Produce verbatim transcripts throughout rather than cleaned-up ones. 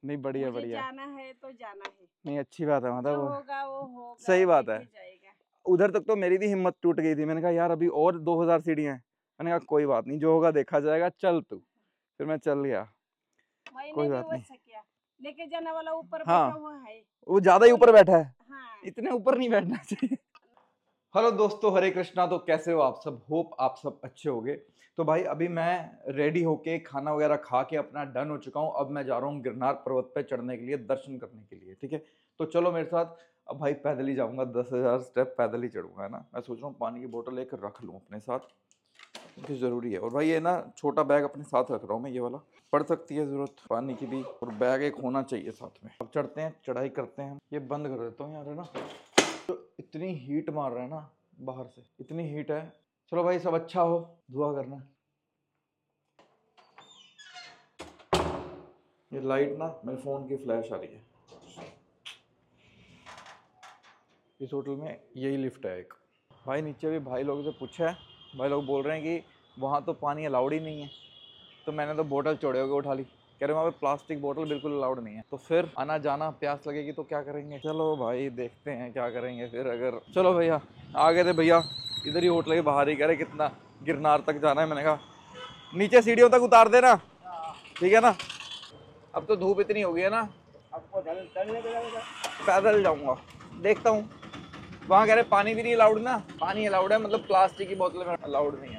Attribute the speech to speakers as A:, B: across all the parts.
A: नहीं बढ़िया
B: मुझे
A: बढ़िया
B: जाना है तो जाना है,
A: नहीं अच्छी बात है
B: जो
A: मतलब
B: होगा वो होगा,
A: सही बात है।
B: देखे जाएगा।
A: उधर तक तो मेरी भी हिम्मत टूट गई थी, मैंने कहा यार अभी और दो हजार सीढ़ियां हैं, मैंने कहा कोई बात नहीं जो होगा देखा जाएगा, चल तू। फिर मैं चल गया,
B: मैंने
A: कोई
B: भी
A: बात नहीं।
B: वैसा किया, लेके जाने वाला ऊपर बैठा
A: हाँ
B: हुआ है,
A: वो ज्यादा ही ऊपर बैठा है,
B: हाँ।
A: इतने ऊपर नहीं बैठना चाहिए। हेलो दोस्तों, हरे कृष्णा। तो कैसे हो आप सब? होप आप सब अच्छे होगे। तो भाई अभी मैं रेडी होके खाना वगैरह खा के अपना डन हो चुका हूँ। अब मैं जा रहा हूँ गिरनार पर्वत पे चढ़ने के लिए, दर्शन करने के लिए। ठीक है, तो चलो मेरे साथ। अब भाई पैदल ही जाऊंगा, दस हजार स्टेप पैदल ही चढ़ूंगा, है ना। मैं सोच रहा हूँ पानी की बोतल एक रख लूँ अपने साथ, क्योंकि जरूरी है। और भाई ये ना छोटा बैग अपने साथ रख रहा हूँ मैं, ये वाला पड़ सकती है जरूरत पानी की भी, और बैग एक होना चाहिए साथ में। अब चढ़ते हैं, चढ़ाई करते हैं। ये बंद कर देता हूँ यार, है ना। तो इतनी हीट मार रहा है ना बाहर से, इतनी हीट है। चलो भाई सब अच्छा हो, दुआ करना। ये लाइट ना मेरे फोन की फ्लैश आ रही है। इस होटल में यही लिफ्ट है एक। भाई नीचे भी भाई लोगों से पूछा है, भाई लोग बोल रहे हैं कि वहाँ तो पानी अलाउड ही नहीं है। तो मैंने तो बोतल चौड़े होकर उठा ली, कह रहे वहाँ पे प्लास्टिक बोतल बिल्कुल अलाउड नहीं है। तो फिर आना जाना, प्यास लगेगी तो क्या करेंगे। चलो भाई देखते हैं क्या करेंगे फिर। अगर चलो भैया आ गए थे भैया, इधर ही होटल के बाहर ही। कह रहे कितना गिरनार तक जाना है। मैंने कहा नीचे सीढ़ियों तक उतार देना, ठीक है ना। अब तो धूप इतनी हो गई है ना, आपको पैदल जाऊंगा, देखता हूँ। वहाँ कह रहे पानी भी नहीं अलाउड ना, पानी अलाउड है मतलब प्लास्टिक की बोतल में अलाउड नहीं है।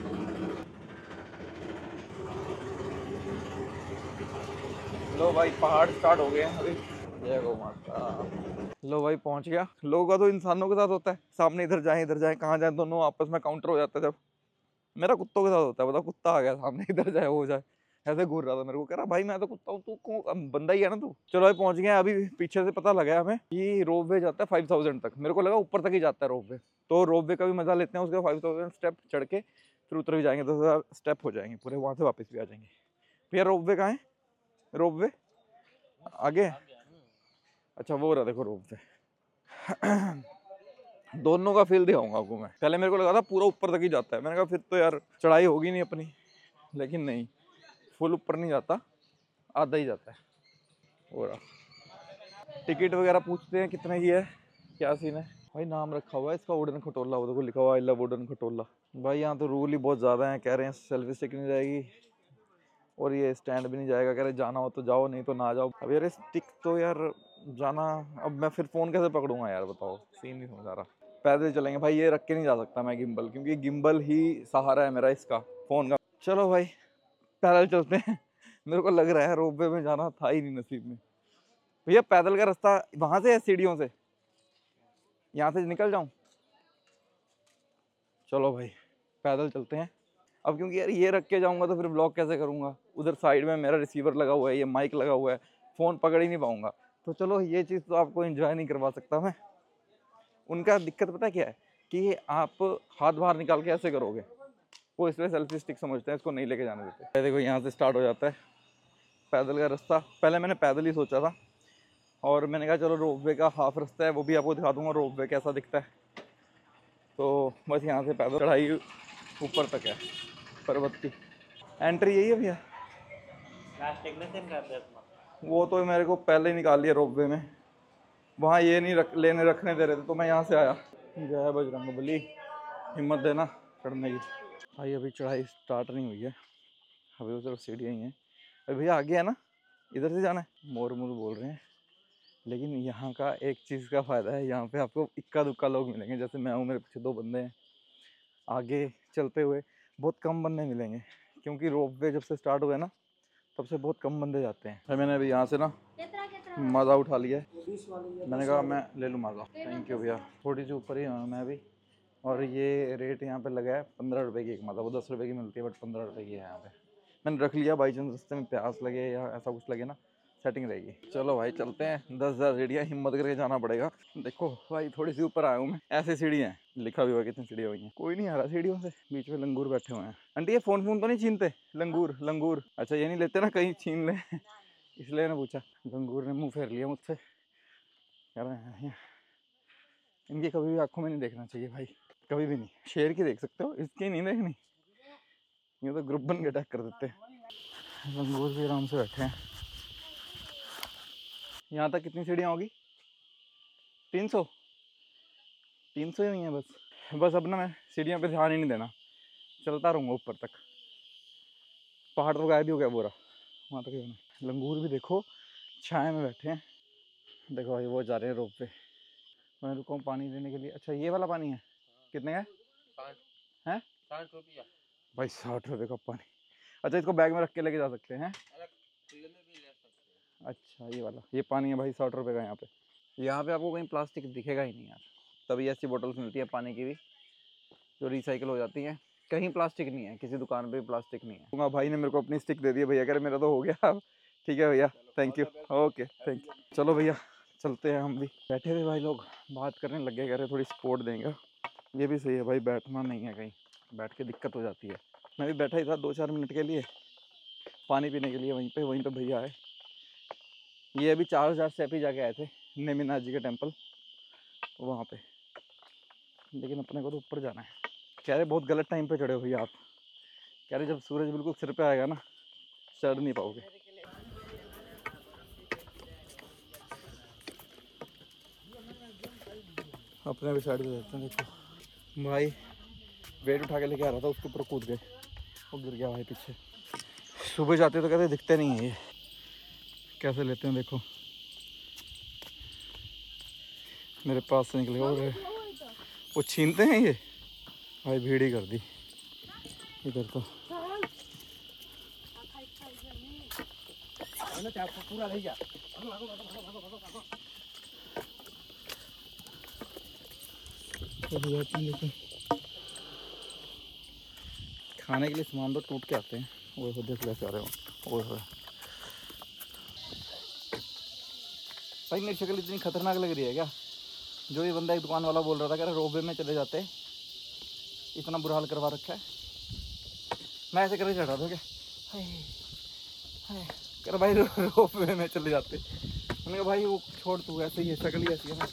A: लो भाई पहाड़ स्टार्ट हो गए हैं अभी। जय गौ माता। लो भाई पहुंच गया। लोगों का तो इंसानों के साथ होता है, सामने इधर जाए इधर जाए, कहाँ जाए, दोनों आपस में काउंटर हो जाता है। जब मेरा कुत्तों के साथ होता है, बताओ कुत्ता आ गया सामने, इधर जाए वो जाए, ऐसे घूर रहा था मेरे को। कह रहा भाई मैं तो कुत्ता हूँ, तू कौन, बंदा ही है ना तू। चलो भाई पहुंच गए। अभी पीछे से पता लगा हमें कि रोप वे जाता है फाइव थाउजेंड तक। मेरे को लगा ऊपर तक ही जाता है रोप वे। तो रोप वे का भी मजा लेते हैं, उसके फाइव थाउजेंड स्टेप चढ़ के फिर उतर भी जाएंगे, दस हजार स्टेप हो जाएंगे पूरे, वहां से वापस भी आ जाएंगे। भैया रोप वे कहाँ है? रोप वे आगे, अच्छा वो रहा देखो रोप वे। दोनों का फील दिखाऊंगा आपको मैं। पहले मेरे को लगा था पूरा ऊपर तक ही जाता है, मैंने कहा फिर तो यार चढ़ाई होगी नहीं अपनी, लेकिन नहीं, फुल ऊपर नहीं जाता, आधा ही जाता है। हो रहा टिकट वगैरह पूछते हैं कितने की है, क्या सीन है। भाई नाम रखा हुआ है इसका वुडन खटोला, वो देखो लिखा हुआ है वुडन खटोला। भाई यहाँ तो रूल ही बहुत ज़्यादा है, कह रहे हैं सेल्फी स्टिक नहीं जाएगी और ये स्टैंड भी नहीं जाएगा। कह रहे जाना हो तो जाओ, नहीं तो ना जाओ। अब यार स्टिक तो यार जाना, अब मैं फिर फ़ोन कैसे पकड़ूंगा यार, बताओ, सीन नहीं समझ आ रहा। पैदल चलेंगे भाई, ये रख के नहीं जा सकता मैं गिम्बल, क्योंकि गिम्बल ही सहारा है मेरा इसका फ़ोन का। चलो भाई पैदल चलते हैं। मेरे को लग रहा है रोपवे में जाना था ही नहीं नसीब में। भैया पैदल का रास्ता वहाँ से है सीढ़ियों से, यहाँ से निकल जाऊँ? चलो भाई पैदल चलते हैं। अब क्योंकि यार ये रख के जाऊंगा तो फिर ब्लॉग कैसे करूंगा, उधर साइड में मेरा रिसीवर लगा हुआ है, ये माइक लगा हुआ है, फ़ोन पकड़ ही नहीं पाऊंगा। तो चलो ये चीज़ तो आपको एंजॉय नहीं करवा सकता मैं। उनका दिक्कत पता क्या है कि आप हाथ बाहर निकाल के ऐसे करोगे, वो इसलिए सेल्फी स्टिक समझते हैं, इसको नहीं लेके जाने देते। देखो यहाँ से स्टार्ट हो जाता है पैदल का रास्ता। पहले मैंने पैदल ही सोचा था, और मैंने कहा चलो रोपवे का हाफ रास्ता है, वो भी आपको दिखा दूंगा रोपवे कैसा दिखता है। तो बस यहाँ से पैदल चढ़ाई ऊपर तक है पर्वत की। एंट्री यही है भैया? वो तो मेरे को पहले ही निकाल लिया रोपवे में, वहाँ ये नहीं रख लेने रखने दे रहे थे, तो मैं यहाँ से आया। जय बजरंग बली, हिम्मत देना चढ़ने की। भाई अभी चढ़ाई स्टार्ट नहीं हुई है, अभी उधर सीढ़ियाँ ही हैं। अभी भैया आगे है ना, इधर से जाना है। मोर मोर बोल रहे हैं, लेकिन यहाँ का एक चीज़ का फ़ायदा है, यहाँ पे आपको इक्का दुक्का लोग मिलेंगे। जैसे मैं हूँ, मेरे पीछे दो बंदे हैं, आगे चलते हुए बहुत कम बंदे मिलेंगे, क्योंकि रोप वे जब से स्टार्ट हुआ है ना तब से बहुत कम बंदे जाते हैं। मैंने अभी यहाँ से ना मज़ा उठा लिया है, मैंने कहा मैं ले लूँ मज़ा। थैंक यू भैया। थोड़ी सी ऊपर ही हूँ मैं अभी, और ये रेट यहाँ पे लगा है पंद्रह रुपये की एक माता। वो दस रुपये की मिलती है, बट पंद्रह रुपये की है यहाँ पे। मैंने रख लिया, बाई चांस रास्ते में प्यास लगे या ऐसा कुछ लगे ना, सेटिंग रहेगी। चलो भाई चलते हैं। दस हज़ार सीढ़ियाँ हिम्मत करके जाना पड़ेगा। देखो भाई थोड़ी सी ऊपर आया हूँ मैं, ऐसी सीढ़ियाँ हैं, लिखा भी हुआ कितनी सीढ़ियाँ हुई हैं। कोई नहीं आ रहा सीढ़ियों से, बीच में लंगूर बैठे हुए हैं। आंटी ये फ़ोन फोन तो नहीं छीनते? लंगूर लंगूर, अच्छा ये नहीं लेते ना, कहीं छीन ले, इसलिए ना पूछा। लंगूर ने मुँह फेर लिया मुझसे, कह रहे हैं इनकी कभी भी आंखों में नहीं देखना चाहिए भाई, कभी भी नहीं। शेर की देख सकते हो, इसकी नहीं देखनी, ये तो ग्रुप बन के अटैक कर देते हैं। लंगूर भी आराम से बैठे हैं। यहाँ तक कितनी सीढ़ियाँ होगी? तीन सौ तीन सौ ही हुई हैं बस। बस अब ना मैं सीढ़ियों पे ध्यान ही नहीं देना, चलता रहूँगा ऊपर तक। पहाड़ तो गायब ही हो गया पूरा, वहाँ तक ही होना। लंगूर भी देखो छाए में बैठे हैं। देखो भाई वो जा रहे हैं रोप पे। मैं रुका हूँ पानी देने के लिए। अच्छा ये वाला पानी है, कितने का है? साठ रुपया भाई, साठ रुपये का पानी। अच्छा इसको बैग में रख के लेके जा सकते हैं? अच्छा ये वाला, ये पानी है भाई साठ रुपये का यहाँ पे। यहाँ पे आपको कहीं प्लास्टिक दिखेगा ही नहीं यार। तभी ऐसी बोतल्स मिलती है पानी की भी जो रिसाइकिल हो जाती हैं। कहीं प्लास्टिक नहीं है, किसी दुकान पे प्लास्टिक नहीं है। भाई ने मेरे को अपनी स्टिक दे दी है भैया, कह रहे मेरा तो हो गया। ठीक है भैया, thank you, okay thank you. चलो भैया चलते हैं हम भी। बैठे हुए भाई लोग बात करने लग गए, कह रहे थोड़ी सपोर्ट देंगे। ये भी सही है भाई, बैठना नहीं है, कहीं बैठ के दिक्कत हो जाती है। मैं भी बैठा ही था दो चार मिनट के लिए पानी पीने के लिए, वहीं पे वहीं पे भैया आए। ये अभी चार हज़ार स्टेप ही जाके आए थे नेमिनाथ जी के टेम्पल वहाँ पे, लेकिन अपने को तो ऊपर जाना है। कह रहे बहुत गलत टाइम पे चढ़े हो भैया आप, कह रहे जब सूरज बिल्कुल सिर पे आएगा ना चढ़ नहीं पाओगे। अपने भी साइड पे रहते हैं। देखो भाई वेट उठा के लेके आ रहा था, उसके ऊपर कूद गए, वो गिर गया भाई पीछे। सुबह जाते तो कहते दिखते नहीं है ये, कैसे लेते हैं देखो मेरे पास से निकले और वो छीनते हैं ये भाई। भीड़ ही कर दी इधर तो। पूरा नहीं गया। देखो खाने के लिए सामान तो टूट के आते हैं। वो देख ले आ रहे हो। ओए होए भाई मेरी शक्ल इतनी खतरनाक लग रही है क्या? जो ये बंदा एक दुकान वाला बोल रहा था, कह रहा रोपवे में चले जाते, इतना बुरा हाल करवा रखा है। मैं ऐसे करके चढ़ा था क्या? कह रहा भाई रोपवे में चले जाते। मैंने कहा भाई वो छोड़ तू, ऐसे ही है, शक्ल ही ऐसी है ना।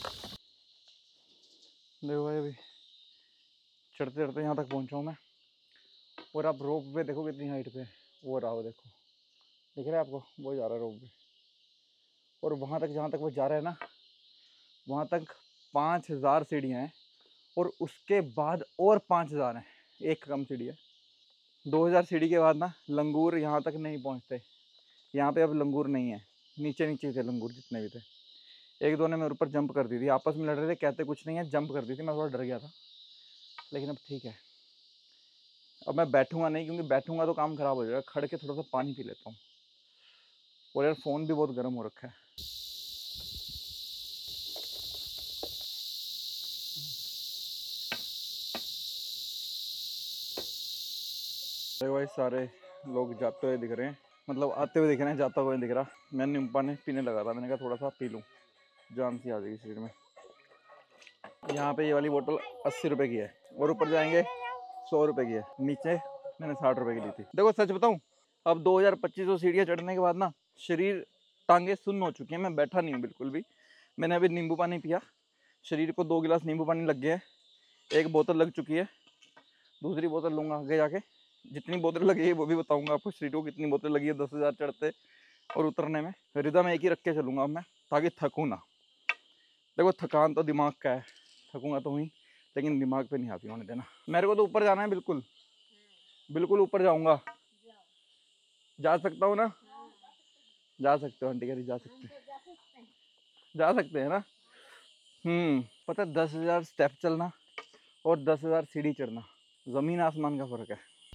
A: देखो भाई अभी चढ़ते चढ़ते यहाँ तक पहुँचा हूँ मैं, और आप रोप वे देखो कितनी हाइट पे। वो रहा हो देखो, दिख रहा है आपको? वो जा रहा है रोप वे, और वहाँ तक जहाँ तक वो जा रहा है ना वहाँ तक पाँच हज़ार सीढ़ियाँ हैं, और उसके बाद और पाँच हज़ार हैं, एक कम सीढ़ी है। दो हज़ार सीढ़ी के बाद ना लंगूर यहाँ तक नहीं पहुँचते। यहाँ पे अब लंगूर नहीं है, नीचे नीचे थे लंगूर जितने भी थे। एक दो ने मेरे ऊपर जंप कर दी थी, आपस में लड़ रहे थे, कहते कुछ नहीं है, जंप कर दी थी। मैं थोड़ा डर गया था, लेकिन अब ठीक है। अब मैं बैठूंगा नहीं, क्योंकि बैठूंगा तो काम खराब हो जाएगा। खड़ के थोड़ा सा पानी पी लेता हूँ। और यार फ़ोन भी बहुत गर्म हो रखा है। देखो भाई सारे लोग जाते हुए दिख रहे हैं, मतलब आते हुए दिख रहे हैं, जाता हुआ नहीं दिख रहा। मैं नींबू पानी पीने लगा था, मैंने कहा थोड़ा सा पी लूँ, जान सी आ जाएगी शरीर में। यहाँ पे ये वाली बोतल अस्सी रुपए की है, और ऊपर जाएंगे सौ रुपए की है। नीचे मैंने साठ रुपए की ली थी। देखो सच बताऊँ, अब दो हज़ार पच्चीस सौ सीढ़ियाँ चढ़ने के बाद ना शरीर टांगे सुन्न हो चुकी हैं। मैं बैठा नहीं हूँ बिल्कुल भी। मैंने अभी नींबू पानी पिया, शरीर को दो गिलास नींबू पानी लग गया है, एक बोतल लग चुकी है, दूसरी बोतल लूँगा आगे जाके। जितनी बोतल लगी है वो भी बताऊँगा आपको, शरीर को कितनी बोतल लगी है दस हज़ार चढ़ते और उतरने में। रिदम एक ही रख के चलूँगा अब मैं, ताकि थकूँ ना। देखो थकान तो दिमाग का है, थकूँगा तो वहीं, लेकिन दिमाग पे नहीं आती होने देना। मेरे को तो ऊपर जाना है, बिल्कुल बिल्कुल ऊपर जाऊँगा। जा सकता हूँ ना? जा सकते हो आंटी, कह रही जा सकते हैं, जा सकते हैं ना। हम्म पता है, दस हज़ार स्टेप चलना और दस हज़ार सीढ़ी चढ़ना, ज़मीन आसमान का फ़र्क है।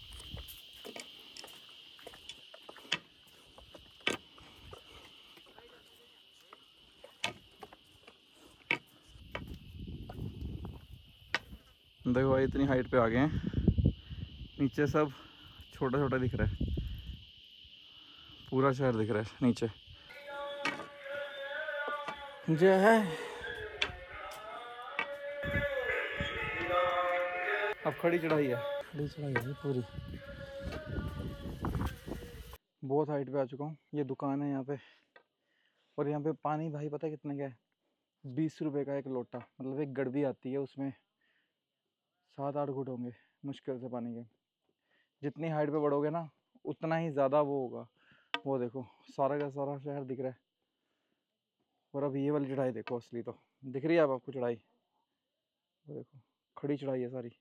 A: देखो भाई इतनी हाइट पे आ गए हैं, नीचे सब छोटा छोटा दिख रहा है, पूरा शहर दिख रहा है नीचे। जय है। अब खड़ी चढ़ाई है, खड़ी चढ़ाई है पूरी। बहुत हाइट पे आ चुका हूँ। ये दुकान है यहाँ पे, और यहाँ पे पानी भाई पता है कितने का है? बीस रुपए का एक लोटा, मतलब एक गड़बी आती है, उसमें सात आठ घुट होंगे मुश्किल से पानी के। जितनी हाइट पे बढ़ोगे ना उतना ही ज़्यादा वो होगा। वो देखो सारा का सारा शहर दिख रहा है। और अब ये वाली चढ़ाई देखो, असली तो दिख रही है अब आपको चढ़ाई, वो देखो खड़ी चढ़ाई है सारी।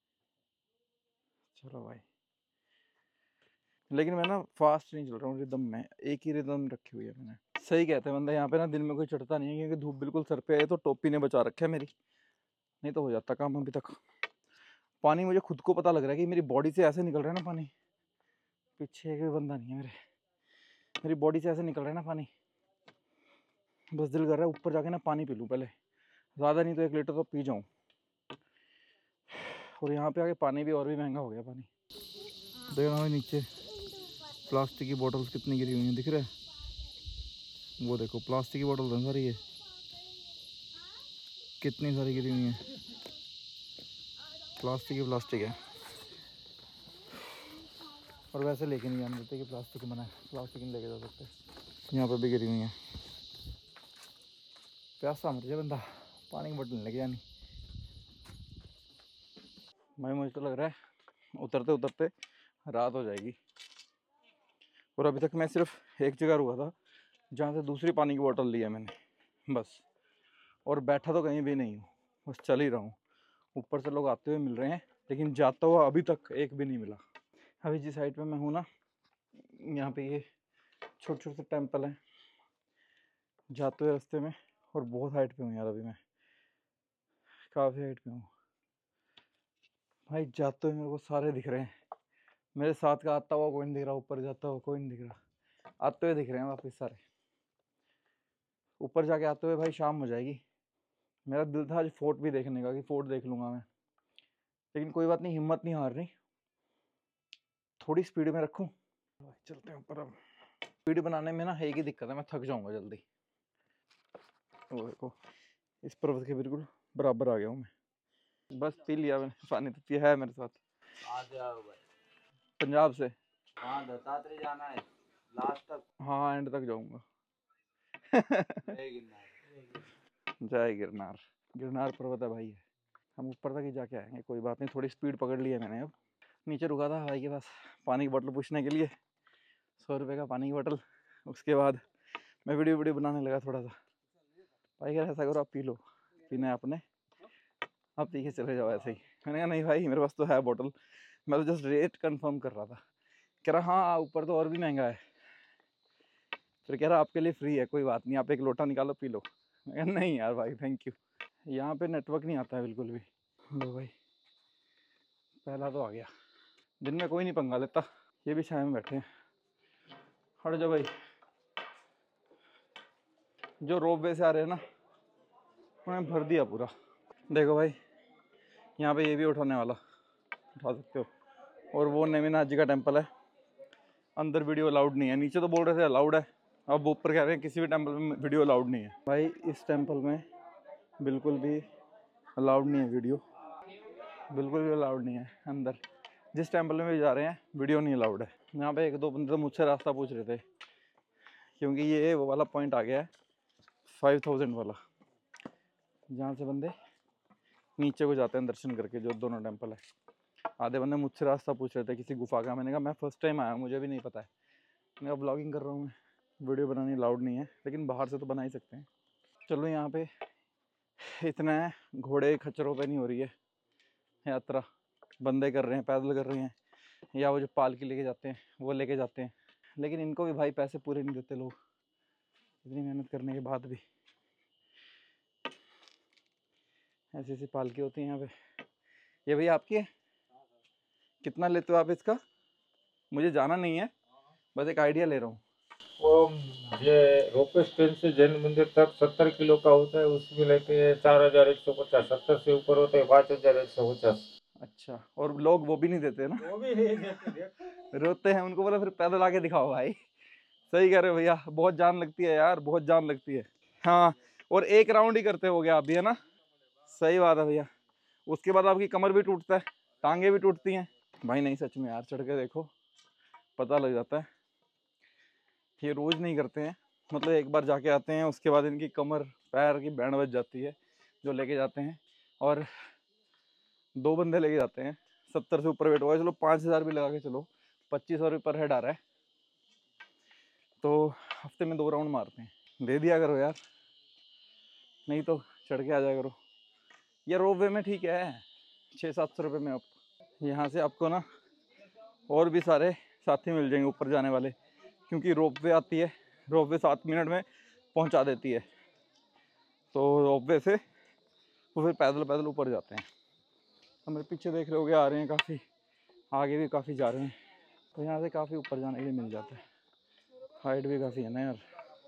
A: चलो भाई, लेकिन मैं ना फास्ट नहीं चल रहा हूँ, रिदम में, एक ही रिदम रखी हुई है मैंने। सही कहते हैं बंदा, यहाँ पे ना दिन में कोई चढ़ता नहीं है क्योंकि धूप बिल्कुल सर पे है, तो टोपी ने बचा रखा है मेरी, नहीं तो हो जाता काम अभी तक। पानी मुझे खुद को पता लग रहा है कि मेरी बॉडी से ऐसे निकल रहा है ना पानी, पीछे एक भी बंदा नहीं है मेरे, मेरी बॉडी से ऐसे निकल रहा है ना पानी, बस दिल कर रहा है ऊपर जाके ना पानी पी लूँ पहले, ज़्यादा नहीं तो एक लीटर तो पी जाऊँ। और यहाँ पे आके पानी भी और भी महंगा हो गया पानी। देखना भाई नीचे प्लास्टिक की बोतल्स कितनी गिरी हुई हैं, दिख रहा है? वो देखो प्लास्टिक की बोतल है सारी, ये कितनी सारी गिरी हुई हैं, प्लास्टिक ही प्लास्टिक है। और वैसे लेके नहीं जाने देते कि प्लास्टिक बना है, प्लास्टिक नहीं लेके जा सकते। यहाँ पर भी गिरी हुई हैं। प्यासा मर जाए बंदा, पानी की बोतल लेके जानी। भाई मुझे तो लग रहा है उतरते उतरते रात हो जाएगी। और अभी तक मैं सिर्फ एक जगह रुका था जहाँ से दूसरी पानी की बोतल ली है मैंने, बस। और बैठा तो कहीं भी नहीं हूँ, बस चल ही रहा हूँ। ऊपर से लोग आते हुए मिल रहे हैं, लेकिन जाता हुआ अभी तक एक भी नहीं मिला। अभी जिस साइड पे मैं हूँ ना, यहाँ पे ये छोटे छोटे टेम्पल हैं जाते हुए रास्ते में, और बहुत हाइट पे हूँ यार अभी मैं, काफ़ी हाइट पे हूँ भाई। जाते हुए मेरे को सारे दिख रहे हैं, मेरे साथ का आता हुआ कोई नहीं दिख रहा, ऊपर जाता हुआ कोई नहीं दिख रहा, आते हुए दिख रहे हैं वापस सारे। ऊपर जाके आते हुए भाई शाम हो जाएगी। मेरा दिल था आज फोर्ट भी देखने का, कि फोर्ट देख लूँगा मैं, लेकिन कोई बात नहीं, हिम्मत नहीं हार रही, थोड़ी स्पीड में रखूँ। चलते हैं ऊपर। अब स्पीड बनाने में ना एक ही दिक्कत है, मैं थक जाऊँगा जल्दी। वो देखो इस पर्वत के बिल्कुल बराबर आ गया हूँ मैं। बस पी लिया मैंने पानी, तो पिया है मेरे साथ। पंजाब से।
C: हाँ, दत्तात्रेय जाना है लास्ट तक।
A: हाँ एंड तक जाऊँगा। जय गिरनार। गिरनार पर्वत है भाई, हम ऊपर तक ही जाके आएंगे, कोई बात नहीं। थोड़ी स्पीड पकड़ ली है मैंने। अब नीचे रुका था भाई के पास पानी की बोतल पूछने के लिए, सौ रुपये का पानी की बोतल। उसके बाद मैं वीडियो वीडियो बनाने लगा थोड़ा सा। भाई यार ऐसा करो, आप पी लो, पीना है आपने, आप पी के चले जाओ ऐसे ही। मैंने कहा नहीं भाई मेरे पास तो है बोतल, मैं तो जस्ट रेट कंफर्म कर रहा था। कह रहा हाँ ऊपर तो और भी महंगा है। फिर कह रहा आपके लिए फ्री है, कोई बात नहीं, आप एक लोटा निकालो पी लो। मैं कहा नहीं यार भाई थैंक यू। यहाँ पे नेटवर्क नहीं आता है बिल्कुल भी। लो भाई पहला तो आ गया। दिन में कोई नहीं पंगा लेता, ये भी छाया में बैठे हैं। हट जाओ भाई। जो रोप वे से आ रहे हैं ना, उन्हें भर दिया पूरा। देखो भाई यहाँ पे ये भी उठाने वाला, उठा सकते हो। और वो नेमिनाथ जी का टेम्पल है, अंदर वीडियो अलाउड नहीं है। नीचे तो बोल रहे थे अलाउड है, अब ऊपर कह रहे हैं किसी भी टेम्पल में वीडियो अलाउड नहीं है। भाई इस टेम्पल में बिल्कुल भी अलाउड नहीं है वीडियो, बिल्कुल भी अलाउड नहीं है अंदर। जिस टेम्पल में भी जा रहे हैं वीडियो नहीं अलाउड है। यहाँ पे एक दो बंदे तो मुझसे रास्ता पूछ रहे थे, क्योंकि ये वो वाला पॉइंट आ गया है फाइव थाउजेंड वाला, जहाँ से बंदे नीचे को जाते हैं दर्शन करके, जो दोनों टेम्पल है। आधे बंदे मुझसे रास्ता पूछ रहे थे किसी गुफा का। मैंने कहा मैं फर्स्ट टाइम आया, मुझे भी नहीं पता है, मैं ब्लॉगिंग कर रहा हूँ, मैं वीडियो बनानी अलाउड नहीं है, लेकिन बाहर से तो बना ही सकते हैं। चलो यहाँ पे इतना है, घोड़े खच्चरों पे नहीं हो रही है यात्रा, बंदे कर रहे हैं, पैदल कर रहे हैं, या वो जो पालकी लेके जाते हैं वो लेके जाते हैं। लेकिन इनको भी भाई पैसे पूरे नहीं देते लोग, इतनी मेहनत करने के बाद भी। ऐसी ऐसी पालकी होती है यहाँ पे। ये भैया आपकी है? कितना लेते हो आप इसका? मुझे जाना नहीं है, बस एक आइडिया ले रहा हूँ।
C: वो ये रोपवे स्टैंड से जैन मंदिर तक सत्तर किलो का होता है, उसमें लेते हैं चार हजार एक सौ पचास। सत्तर से ऊपर होता है पाँच हजार एक सौ पचास।
A: अच्छा, और लोग वो भी नहीं देते ना?
C: वो भी नहीं देते।
A: रोते हैं, उनको बोला फिर पैदल आके दिखाओ भाई। सही कह रहे हो भैया, बहुत जान लगती है यार, बहुत जान लगती है। हाँ, और एक राउंड ही करते हो गया आप भी, है ना? सही बात है भैया। उसके बाद आपकी कमर भी टूटता है, टांगे भी टूटती हैं भाई। नहीं सच में यार, चढ़ के देखो पता लग जाता है। ये रोज़ नहीं करते हैं, मतलब एक बार जाके आते हैं, उसके बाद इनकी कमर पैर की बैंड बज जाती है जो लेके जाते हैं। और दो बंदे लेके जाते हैं, सत्तर से ऊपर वेट होगा, चलो पाँच हज़ार भी लगा के चलो, पच्चीस सौ रुपये पर हेड आ रहा है, तो हफ्ते में दो राउंड मारते हैं। दे दिया करो यार, नहीं तो चढ़ के आ जाया करो। ये रोप वे में ठीक है, छः सात सौ रुपये में। अब यहाँ से आपको ना और भी सारे साथी मिल जाएंगे ऊपर जाने वाले, क्योंकि रोप वे आती है, रोप वे सात मिनट में पहुँचा देती है। तो रोप वे से वो फिर पैदल पैदल ऊपर जाते हैं। तो मेरे पीछे देख रहे होगे आ रहे हैं काफ़ी, आगे भी काफ़ी जा रहे हैं। तो यहाँ से काफ़ी ऊपर जाने के लिए मिल जाता है। हाइट भी काफ़ी है ना यार।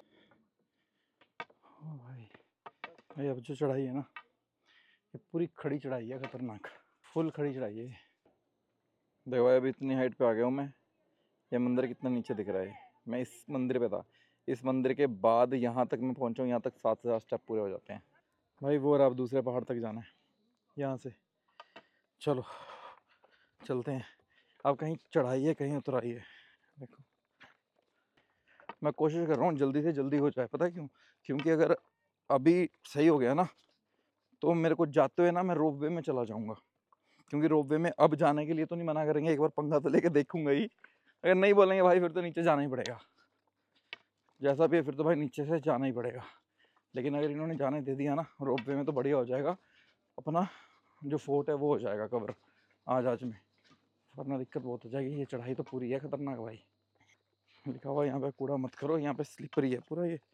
A: ओ भाई भाई अब जो चढ़ाई है ना, ये पूरी खड़ी चढ़ाई है, खतरनाक फुल खड़ी चढ़ाई है। देखो भाई अभी इतनी हाइट पे आ गया हूँ मैं। ये मंदिर कितना नीचे दिख रहा है। मैं इस मंदिर पे था, इस मंदिर के बाद यहाँ तक मैं पहुँचा हूँ। यहाँ तक सात हज़ार स्टेप पूरे हो जाते हैं भाई। वो और अब दूसरे पहाड़ तक जाना है यहाँ से। चलो चलते हैं। अब कहीं चढ़ाई है कहीं उतराई है। देखो मैं कोशिश कर रहा हूँ जल्दी से जल्दी हो जाए। पता है क्यों? क्योंकि अगर अभी सही हो गया ना तो मेरे को जाते हुए ना मैं रोप वे में चला जाऊँगा। क्योंकि रोप वे में अब जाने के लिए तो नहीं मना करेंगे, एक बार पंगा तो लेके देखूंगा ही। अगर नहीं बोलेंगे भाई फिर तो नीचे जाना ही पड़ेगा। जैसा भी है फिर तो भाई नीचे से जाना ही पड़ेगा। लेकिन अगर इन्होंने जाने दे दिया ना रोप वे में तो बढ़िया हो जाएगा। अपना जो फोर्ट है वो हो जाएगा कवर आज आज में, वरना दिक्कत बहुत हो जाएगी। ये चढ़ाई तो पूरी है खतरनाक भाई। लिखा हुआ यहाँ पे कूड़ा मत करो, यहाँ पे स्लिपरी है पूरा। ये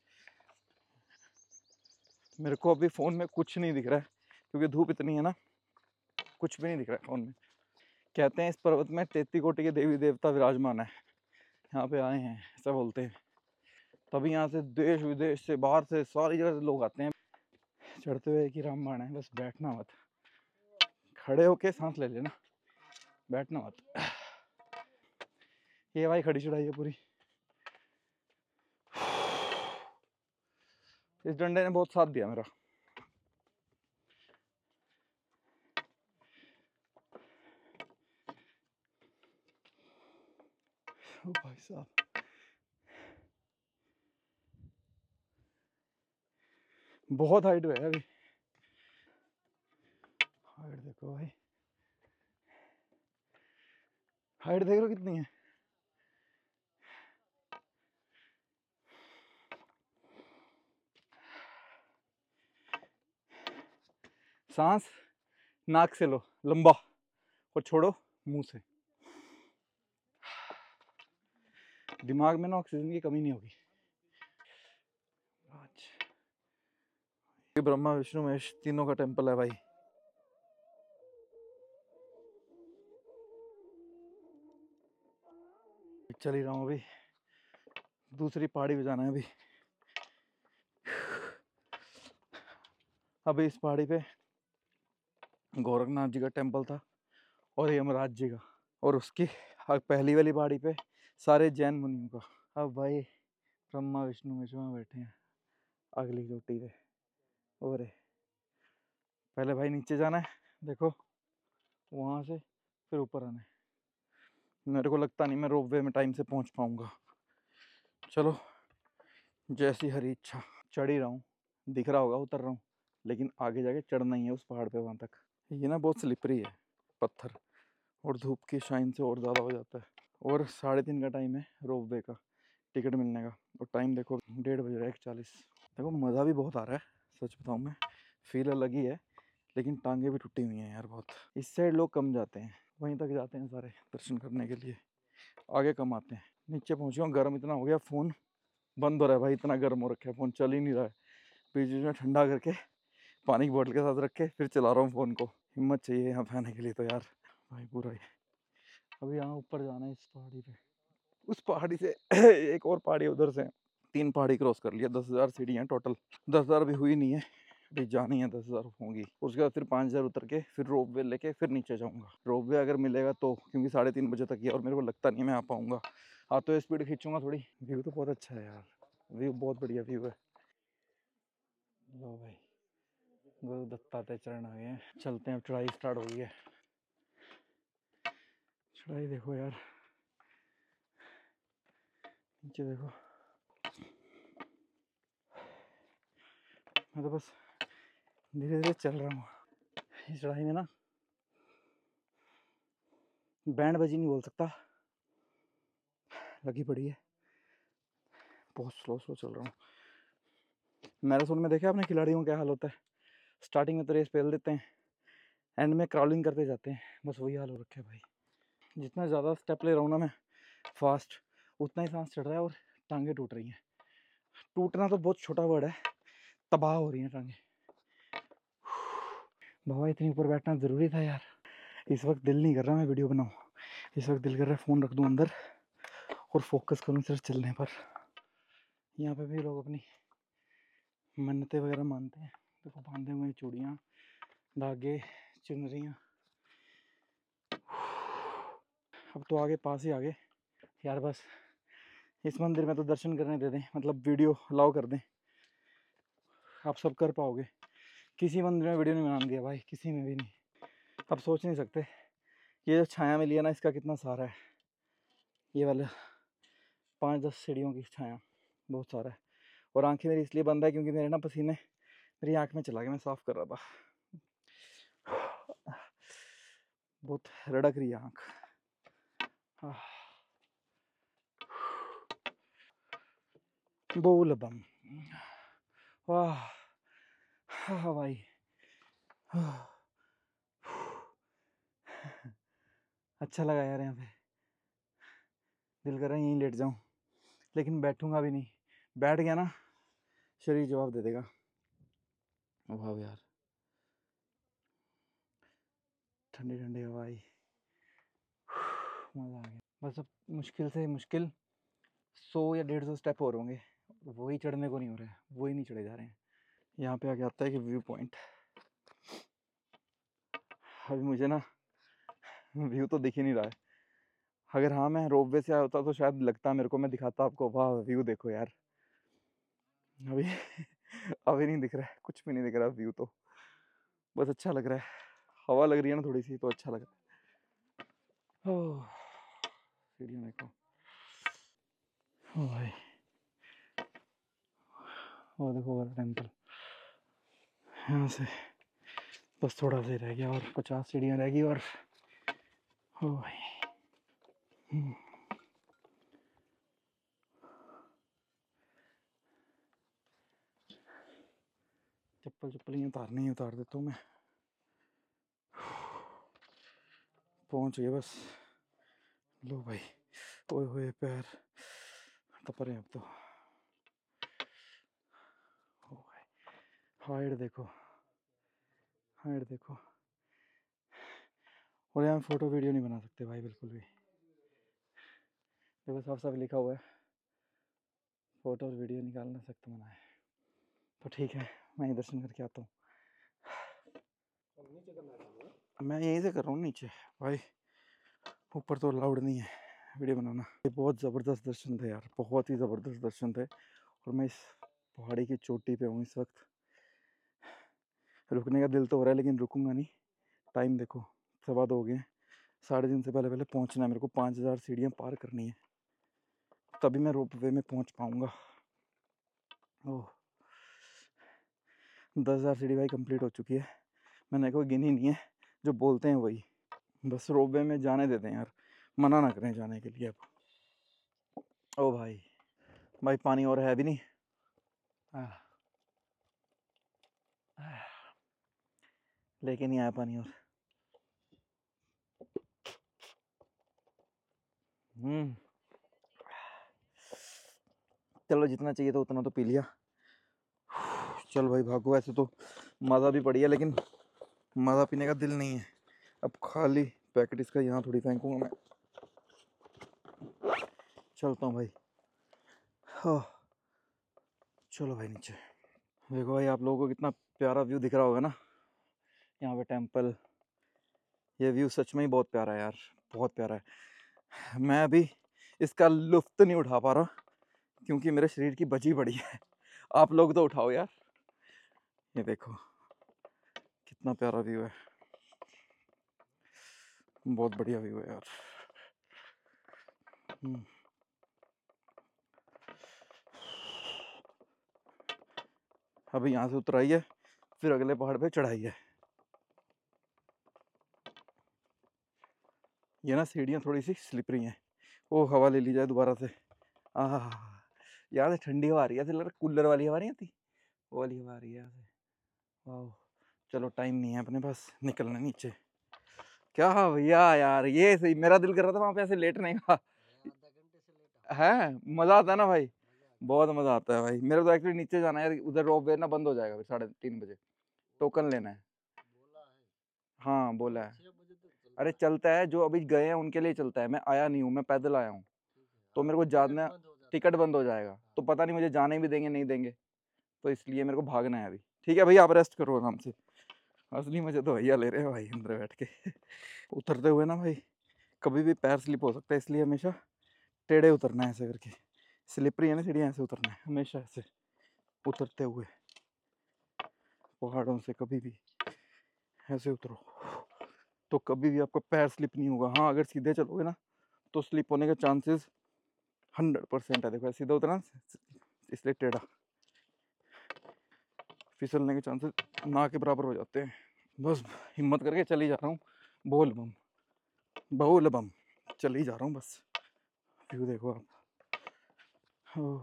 A: मेरे को अभी फ़ोन में कुछ नहीं दिख रहा है क्योंकि धूप इतनी है ना, कुछ भी नहीं दिख रहा है फ़ोन में। कहते हैं इस पर्वत में तैती कोटि के देवी देवता विराजमान है, यहाँ पे आए हैं ऐसा बोलते हैं। तभी यहाँ से देश विदेश से बाहर से सारी जगह से लोग आते हैं। चढ़ते हुए एक ही रामबाण है, बस बैठना मत, खड़े होके सांस ले लेना, बैठना मत। ये भाई खड़ी चढ़ाई है पूरी। इस डंडे ने बहुत साथ दिया मेरा। ओ भाई साहब बहुत हाइट है अभी। हाइट देखो भाई, हाइट देख रहे हो कितनी है। सांस नाक से लो लंबा और छोड़ो मुंह से। दिमाग में ना ऑक्सीजन की कमी नहीं होगी आज। ये ब्रह्मा विष्णु महेश तीनों का टेम्पल है भाई। चल ही रहा हूँ अभी, दूसरी पहाड़ी पे जाना है अभी। अभी इस पहाड़ी पे गोरखनाथ जी का टेम्पल था और यमराज जी का, और उसकी पहली वाली पहाड़ी पे सारे जैन मुनियों का। अब भाई ब्रह्मा विष्णु महेश वहाँ बैठे हैं अगली चोटी पे। और पहले भाई नीचे जाना है, देखो वहाँ से फिर ऊपर आना है। मेरे को लगता नहीं मैं रोप वे में टाइम से पहुँच पाऊँगा। चलो जैसी हरी इच्छा। चढ़ ही रहा हूँ, दिख रहा होगा उतर रहा हूँ, लेकिन आगे जाके चढ़ना ही है उस पहाड़ पे वहाँ तक। ये ना बहुत स्लिपरी है पत्थर, और धूप की शाइन से और ज़्यादा हो जाता है। और साढ़े तीन का टाइम है रोप वे का टिकट मिलने का, और टाइम देखो डेढ़ बज रहा है, एक चालीस। देखो मज़ा भी बहुत आ रहा है, सच बताऊँ मैं, फील अलग ही है। लेकिन टांगे भी टूटी हुई हैं यार बहुत। इस साइड लोग कम जाते हैं, वहीं तक जाते हैं सारे दर्शन करने के लिए, आगे कम आते हैं। नीचे पहुँचे हूँ, गर्म इतना हो गया, फ़ोन बंद हो रहा है भाई, इतना गर्म हो रखा है, फ़ोन चल ही नहीं रहा है। बीच बीच में ठंडा करके पानी की बोतल के साथ रख के फिर चला रहा हूँ फ़ोन को। हिम्मत चाहिए यहाँ पे आने के लिए तो यार भाई पूरा ही। अभी यहाँ ऊपर जाना है इस पहाड़ी पे, उस पहाड़ी से एक और पहाड़ी उधर से। तीन पहाड़ी क्रॉस कर लिया, दस हज़ार सीढ़ियाँ टोटल। दस हज़ार अभी हुई नहीं है, अभी जानी है, दस हज़ार होंगी। उसके बाद फिर पाँच हज़ार उतर के फिर रोप वे लेके फिर नीचे जाऊँगा। रोप वे अगर मिलेगा तो, क्योंकि साढ़े तीन बजे तक ही है और मेरे को लगता नहीं मैं आ पाऊँगा। हाँ तो स्पीड खींचूंगा थोड़ी। व्यू तो बहुत अच्छा है यार, व्यू बहुत बढ़िया व्यू है। लो भाई गुरु दत्तात्रेय चरण आ गए हैं, चलते हैं। अब चढ़ाई स्टार्ट हो गई है। चढ़ाई देखो यार, नीचे देखो। मैं तो बस धीरे धीरे चल रहा हूँ। इस चढ़ाई में ना बैंड बजी नहीं बोल सकता, लगी पड़ी है। बहुत स्लो स्लो चल रहा हूँ। मैराथन में देखा आपने खिलाड़ियों का क्या हाल होता है, स्टार्टिंग में तो रेस पेल देते हैं, एंड में क्राउलिंग करते जाते हैं, बस वही हाल हो रखा है भाई। जितना ज़्यादा स्टेप ले रहा हूँ ना मैं फास्ट, उतना ही सांस चढ़ रहा है और टांगे टूट रही हैं। टूटना तो बहुत छोटा वर्ड है, तबाह हो रही हैं टांगे। बाबा इतनी ऊपर बैठना ज़रूरी था यार। इस वक्त दिल नहीं कर रहा मैं वीडियो बनाऊँ, इस वक्त दिल कर रहा है फ़ोन रख दूँ अंदर और फोकस करूँ सिर्फ चलने पर। यहाँ पे भी लोग अपनी मन्नतें वगैरह मानते हैं, देखो बांधे हुए चूड़ियाँ, धागे, चुनरियाँ। अब तो आगे पास ही आगे यार, बस इस मंदिर में तो दर्शन करने दे दें, मतलब वीडियो अलाउ कर दें, आप सब कर पाओगे। किसी मंदिर में वीडियो नहीं बनाने दिया भाई, किसी में भी नहीं। अब सोच नहीं सकते ये जो छाया मिली है ना, इसका कितना सहारा है। ये वाला पाँच दस सीढ़ियों की छाया बहुत सारा है। और आंखें मेरी इसलिए बंद है क्योंकि मेरे ना पसीने मेरी आंख में चला गया, मैं साफ़ कर रहा था, बहुत रड़क रही है आँख। बोल बम, वाह हाँ भाई, अच्छा लगा यार। यहाँ पे दिल कर रहा है यहीं लेट जाऊँ, लेकिन बैठूंगा भी नहीं, बैठ गया ना शरीर जवाब दे देगा। वाह यार, ठंडी ठंडी हवा आई, मज़ा आ गया। बस अब मुश्किल से मुश्किल सौ या डेढ़ सौ स्टेप और होंगे, वही चढ़ने को नहीं हो रहा है, वही नहीं चढ़े जा रहे हैं। यहाँ पे आके आता है कि व्यू पॉइंट, अभी मुझे ना व्यू तो दिख ही नहीं रहा है। अगर हाँ मैं रोपवे से आया होता तो शायद लगता मेरे को, मैं दिखाता आपको, वाह व्यू देखो यार। अभी अभी नहीं दिख रहा है, कुछ भी नहीं दिख रहा व्यू, तो बस अच्छा लग रहा है, हवा लग रही है ना थोड़ी सी तो अच्छा लग रहा है। सीढ़ियाँ देखो, ओ भाई, वो देखो वाला टेम्पल, यहाँ से बस थोड़ा सा ही रह गया और पचास सीढ़ियाँ रह गई और ओ भाई। चप्पल चप्पल ही उतारनी ही उतार देता हूँ मैं, पहुँच गए बस। लो भाई, ओए होए पैर तप रहे हैं अब तो। ओ भाई, हाइट देखो, हाइट देखो। और यहाँ फ़ोटो वीडियो नहीं बना सकते भाई बिल्कुल भी, देखो साफ साफ लिखा हुआ है फ़ोटो और वीडियो निकालना सख्त मना है। तो ठीक है, मैं ही दर्शन करके आता हूँ। मैं यहीं से कर रहा हूँ नीचे भाई, ऊपर तो अलाउड नहीं है वीडियो बनाना। ये बहुत ज़बरदस्त दर्शन थे यार, बहुत ही ज़बरदस्त दर्शन थे। और मैं इस पहाड़ी की चोटी पे हूँ इस वक्त, रुकने का दिल तो हो रहा है लेकिन रुकूंगा नहीं। टाइम देखो सवा दो हो गए, साढ़े तीन से पहले पहले पहुँचना है मेरे को। पाँच हज़ार सीढ़ियाँ पार करनी है, तभी मैं रोप वे में पहुँच पाऊँगा। ओह, दस हज़ार सीढ़ी भाई कंप्लीट हो चुकी है, मैंने कोई गिनी नहीं है, जो बोलते हैं वही। बस रोप वे में जाने देते हैं यार, मना ना करें जाने के लिए अब। ओ भाई, भाई पानी और है भी नहीं, लेके नहीं आया पानी और। हम्म चलो जितना चाहिए था उतना तो पी लिया। चल भाई भागो, ऐसे तो मज़ा भी पड़ी है लेकिन मज़ा पीने का दिल नहीं है अब, खाली पैकेट इसका यहाँ थोड़ी फेंकूंगा मैं। चलता हूँ भाई, हाँ चलो भाई नीचे। देखो भाई, आप लोगों को कितना प्यारा व्यू दिख रहा होगा ना, यहाँ पे टेम्पल, ये व्यू सच में ही बहुत प्यारा है यार, बहुत प्यारा है। मैं अभी इसका लुफ्त नहीं उठा पा रहा क्योंकि मेरे शरीर की बची पड़ी है। आप लोग तो उठाओ यार, ये देखो कितना प्यारा व्यू है, बहुत बढ़िया व्यू है यार। अभी यहाँ से उतराई है, फिर अगले पहाड़ पे चढ़ाई है। ये ना सीढ़ियाँ थोड़ी सी स्लिपरी हैं, वो हवा ले ली जाए दोबारा से। आह यार ठंडी हवा आ रही है, ऐसे लग रहा कूलर वाली हवा नहीं आती, वो वाली हवा आ रही है यहाँ से। वाह, चलो टाइम नहीं है अपने पास, निकलना है नीचे। क्या भैया यार, ये सही, मेरा दिल कर रहा था वहाँ पे ऐसे लेटने का। है मजा आता है ना भाई, बहुत मजा आता है भाई। मेरे को तो एक्चुअली नीचे जाना है यार, उधर रोप वे ना बंद हो जाएगा फिर साढ़े तीन बजे, टोकन लेना है। हाँ बोला है। अरे चलता है, जो अभी गए हैं उनके लिए चलता है, मैं आया नहीं हूँ, मैं पैदल आया हूँ, तो मेरे को जाना, टिकट बंद हो जाएगा तो पता नहीं मुझे जाने भी देंगे नहीं देंगे, तो इसलिए मेरे को भागना है अभी। ठीक है भैया, आप रेस्ट करो आराम से। असली मजे तो भैया ले रहे हैं भाई अंदर बैठ के। उतरते हुए ना भाई कभी भी पैर स्लिप हो सकता है, इसलिए हमेशा टेढ़े उतरना है ऐसे करके। स्लिपरी है ना सीढ़ियाँ, ऐसे उतरना है हमेशा, ऐसे उतरते हुए पहाड़ों से कभी भी ऐसे उतरो तो कभी भी आपका पैर स्लिप नहीं होगा। हाँ अगर सीधे चलोगे ना तो स्लिप होने के चांसेस हंड्रेड परसेंट है। देखो सीधा उतरना इसलिए टेढ़ा, फिसलने के चांसेस ना के बराबर हो जाते हैं। बस हिम्मत करके चली जा रहा हूँ, बोल बम बोल बम चली जा रहा हूँ बस। व्यू देखो आप। ओ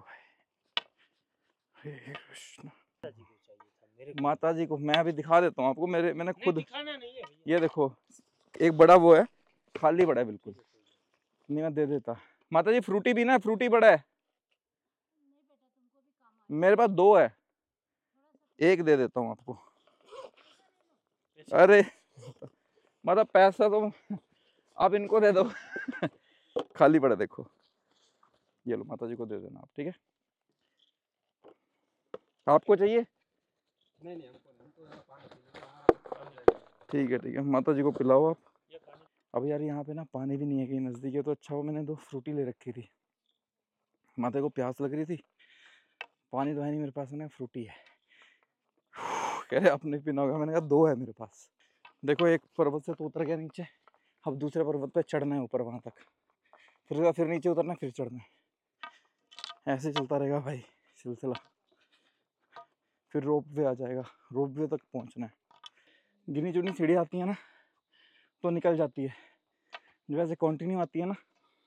A: हरे कृष्ण। माता जी को मैं अभी दिखा देता हूँ आपको, मेरे मैंने खुद
C: दिखाना नहीं है भैया।
A: ये देखो एक बड़ा वो है, खाली बड़ा है बिल्कुल, नहीं मैं दे देता। माता जी फ्रूटी भी ना, फ्रूटी बड़ा है मेरे पास, दो है, एक दे देता हूँ आपको। अरे मतलब पैसा तो आप इनको दे दो। खाली पड़ा देखो, ये लो माता जी को दे देना आप, ठीक है। आपको चाहिए?
C: नहीं नहीं हमको हमको यहाँ पानी पीने
A: ठीक है ठीक है, माता जी को पिलाओ आप। अब यार यहाँ पे ना पानी भी नहीं है कहीं नज़दीक है, तो अच्छा वो मैंने दो फ्रूटी ले रखी थी, माता को प्यास लग रही थी, पानी तो है नहीं मेरे पास, ना फ्रूटी है। कह रहे आपने पीना होगा, मैंने कहा दो है मेरे पास। देखो एक पर्वत से तो उतर गया नीचे, अब दूसरे पर्वत पे चढ़ना है ऊपर वहाँ तक, फिर फिर नीचे उतरना फिर चढ़ना है, ऐसे चलता रहेगा भाई सिलसिला। फिर रोप वे आ जाएगा, रोप वे तक पहुँचना है। गिनी चुनी सीढ़ी आती है ना तो निकल जाती है, जब ऐसे कंटिन्यू आती है ना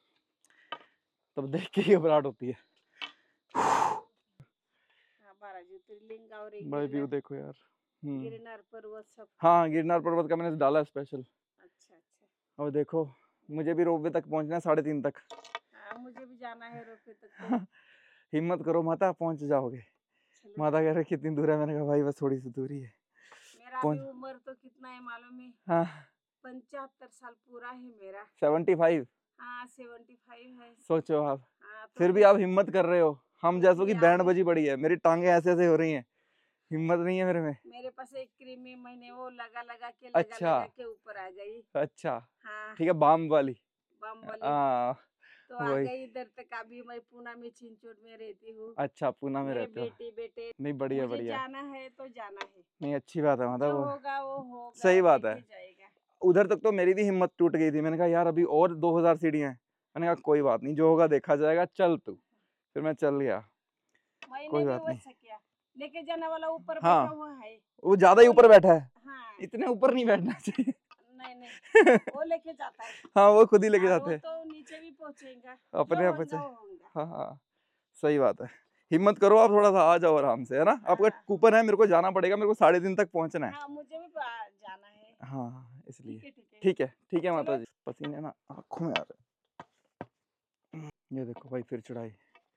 A: तब देख के ही घबराहट होती है।
B: हाँ, बारह ज्योतिर्लिंग और एक
A: भाई व्यू
B: गिरनार
A: देखो यार। हम्म
B: गिरनार पर्वत सब।
A: हाँ गिरनार पर्वत का मैंने डाला स्पेशल।
B: अच्छा अच्छा।
A: और देखो मुझे भी रोप वे तक पहुँचना है साढ़े तीन तक।
B: हाँ मुझे भी जाना है रोपवे तक तो।
A: हिम्मत करो माता, पहुँच जाओगे।
B: चलो
A: माता कह रहे कितनी दूर है, मैंने कहा भाई बस थोड़ी सी दूरी है।
B: मेरा
A: पहुंच
B: भी उम्र तो कितना है मालूम है?
A: हाँ
B: पंचहत्तर साल पूरा है मेरा।
A: Seventy five.
B: हाँ सेवेंटी फाइव है।
A: सोचो आप,
B: हाँ तो
A: फिर भी आप हिम्मत कर रहे हो, हम
B: फिर
A: जैसों
B: भी
A: की बैंड
B: आगे-
A: बजी पड़ी है, मेरी टांगे ऐसे ऐसे हो रही हैं, हिम्मत नहीं है मेरे में।
B: मेरे पास एक क्रीमी मैंने वो लगा लगा के लगा
A: अच्छा
B: लगा के ऊपर आ गई।
A: अच्छा
B: हाँ
A: ठीक है, बाम वाली।
B: बम वाली।
A: हाँ
B: तो आ
A: वही।
B: गई इधर तक। अभी मैं पूना में छिंचोट में रहती हूँ।
A: अच्छा पूना में
B: मेरे
A: रहते हो?
B: बेटी बेटे
A: नहीं बढ़िया
B: मुझे
A: बढ़िया,
B: जाना है तो जाना है।
A: नहीं अच्छी बात है
B: जो
A: मतलब।
B: होगा वो होगा,
A: सही बात है।
B: देखे जाएगा।
A: उधर तक तो मेरी भी हिम्मत टूट गई थी, मैंने कहा यार अभी और दो हजार सीढ़ियाँ हैं, मैंने कहा कोई बात नहीं जो होगा देखा जाएगा, चल तू। फिर मैं चल गया,
B: मैंने
A: कोई
B: भी
A: बात नहीं।
B: वैसा किया। लेके जाने वाला ऊपर बैठा
A: हाँ
B: हुआ है।
A: वो ज्यादा ही
B: वो
A: ऊपर
B: ले-
A: बैठा है,
B: हाँ
A: इतने ऊपर नहीं बैठना चाहिए।
B: नहीं नहीं वो लेके जाता है।
A: हाँ वो खुद ही लेके
B: और
A: जाते
B: वो
A: हैं
B: तो नीचे भी पहुंचेगा।
A: अपने
B: जो
A: आप
B: हो
A: से।
B: जो होगा।
A: हाँ हाँ सही बात है। हिम्मत करो आप, थोड़ा सा आ जाओ आराम से, है ना। आपका
B: हाँ
A: कूपन है, मेरे को जाना पड़ेगा, मेरे को साढ़े तीन तक पहुंचना है।
B: हाँ मुझे भी बा- जाना है।
A: हाँ हाँ इसलिए।
B: ठीक है ठीक है।
A: ठीक है ठीक है माता
B: चलो
A: जी, पसीने ना आँखों में आ रहे। ये देखो भाई फिर चढ़ाई,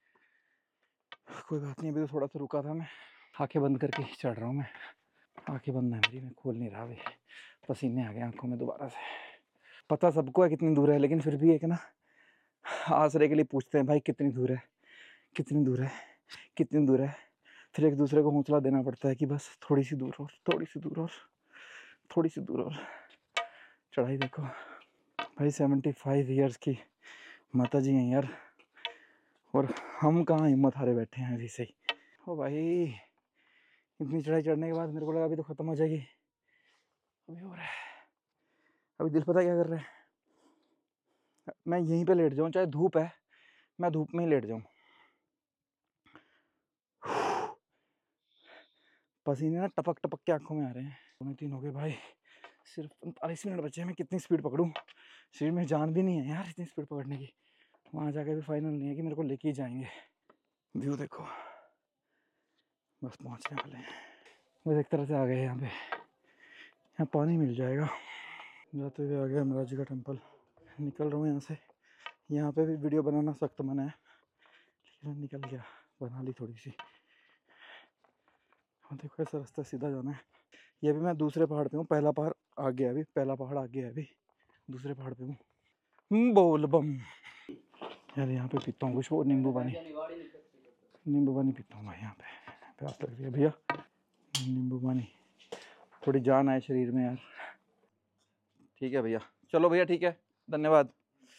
A: कोई बात नहीं, अभी तो थोड़ा सा रुका था मैं, आंखें बंद करके ही चढ़ रहा हूँ मैं। आंखें बंद है मेरी, मैं खोल नहीं रहा अभी, पसीने आ गए आंखों में दोबारा से। पता सबको है कितनी दूर है, लेकिन फिर भी एक ना आसरे के लिए पूछते हैं भाई कितनी दूर है, कितनी दूर है, कितनी दूर है। फिर एक दूसरे को हौसला देना पड़ता है कि बस थोड़ी सी दूर और, थोड़ी सी दूर और, थोड़ी सी दूर और। चढ़ाई देखो भाई, सेवेंटी फाइव ईयर्स की माता जी हैं यार, और हम कहाँ हिम्मत हारे बैठे हैं अभी से ही। ओ भाई इतनी चढ़ाई चढ़ने के बाद मेरे को लगा अभी तो ख़त्म हो जाएगी, अभी हो रहा है। अभी दिल पता क्या कर रहा है, मैं यहीं पे लेट जाऊँ, चाहे धूप है मैं धूप में ही लेट जाऊँ। पसीने ना टपक टपक के आंखों में आ रहे हैं। पौने तीन हो गए भाई, सिर्फ पैंतालीस मिनट बचे हैं, मैं कितनी स्पीड पकड़ूँ, शरीर में जान भी नहीं है यार इतनी स्पीड पकड़ने की। वहाँ जाके भी फाइनल नहीं है कि मेरे को लेके ही जाएंगे। व्यू देखो बस पहुँचने वाले हैं, बस एक तरह से आ गए यहाँ पे। यहाँ पानी मिल जाएगा। जाते हुए आ गया यमराज जी का टेम्पल। निकल रहा हूँ यहाँ से। यहाँ पे भी वीडियो बनाना सख्त मना है, लेकिन निकल गया, बना ली थोड़ी सी। हाँ देखो ऐसा रास्ता सीधा जाना है। ये भी मैं दूसरे पहाड़ पे हूँ, पहला पहाड़ आ गया अभी, पहला पहाड़ आ गया अभी, दूसरे पहाड़ पे हूँ। बोल बम। यार यहाँ पे पीता हूँ कुछ वो नींबू पानी, नींबू पानी पीता हूँ भाई। यहाँ पे प्यास लग रही है भैया, नींबू पानी, थोड़ी जान आए शरीर में यार। ठीक है भैया, चलो भैया ठीक है, धन्यवाद।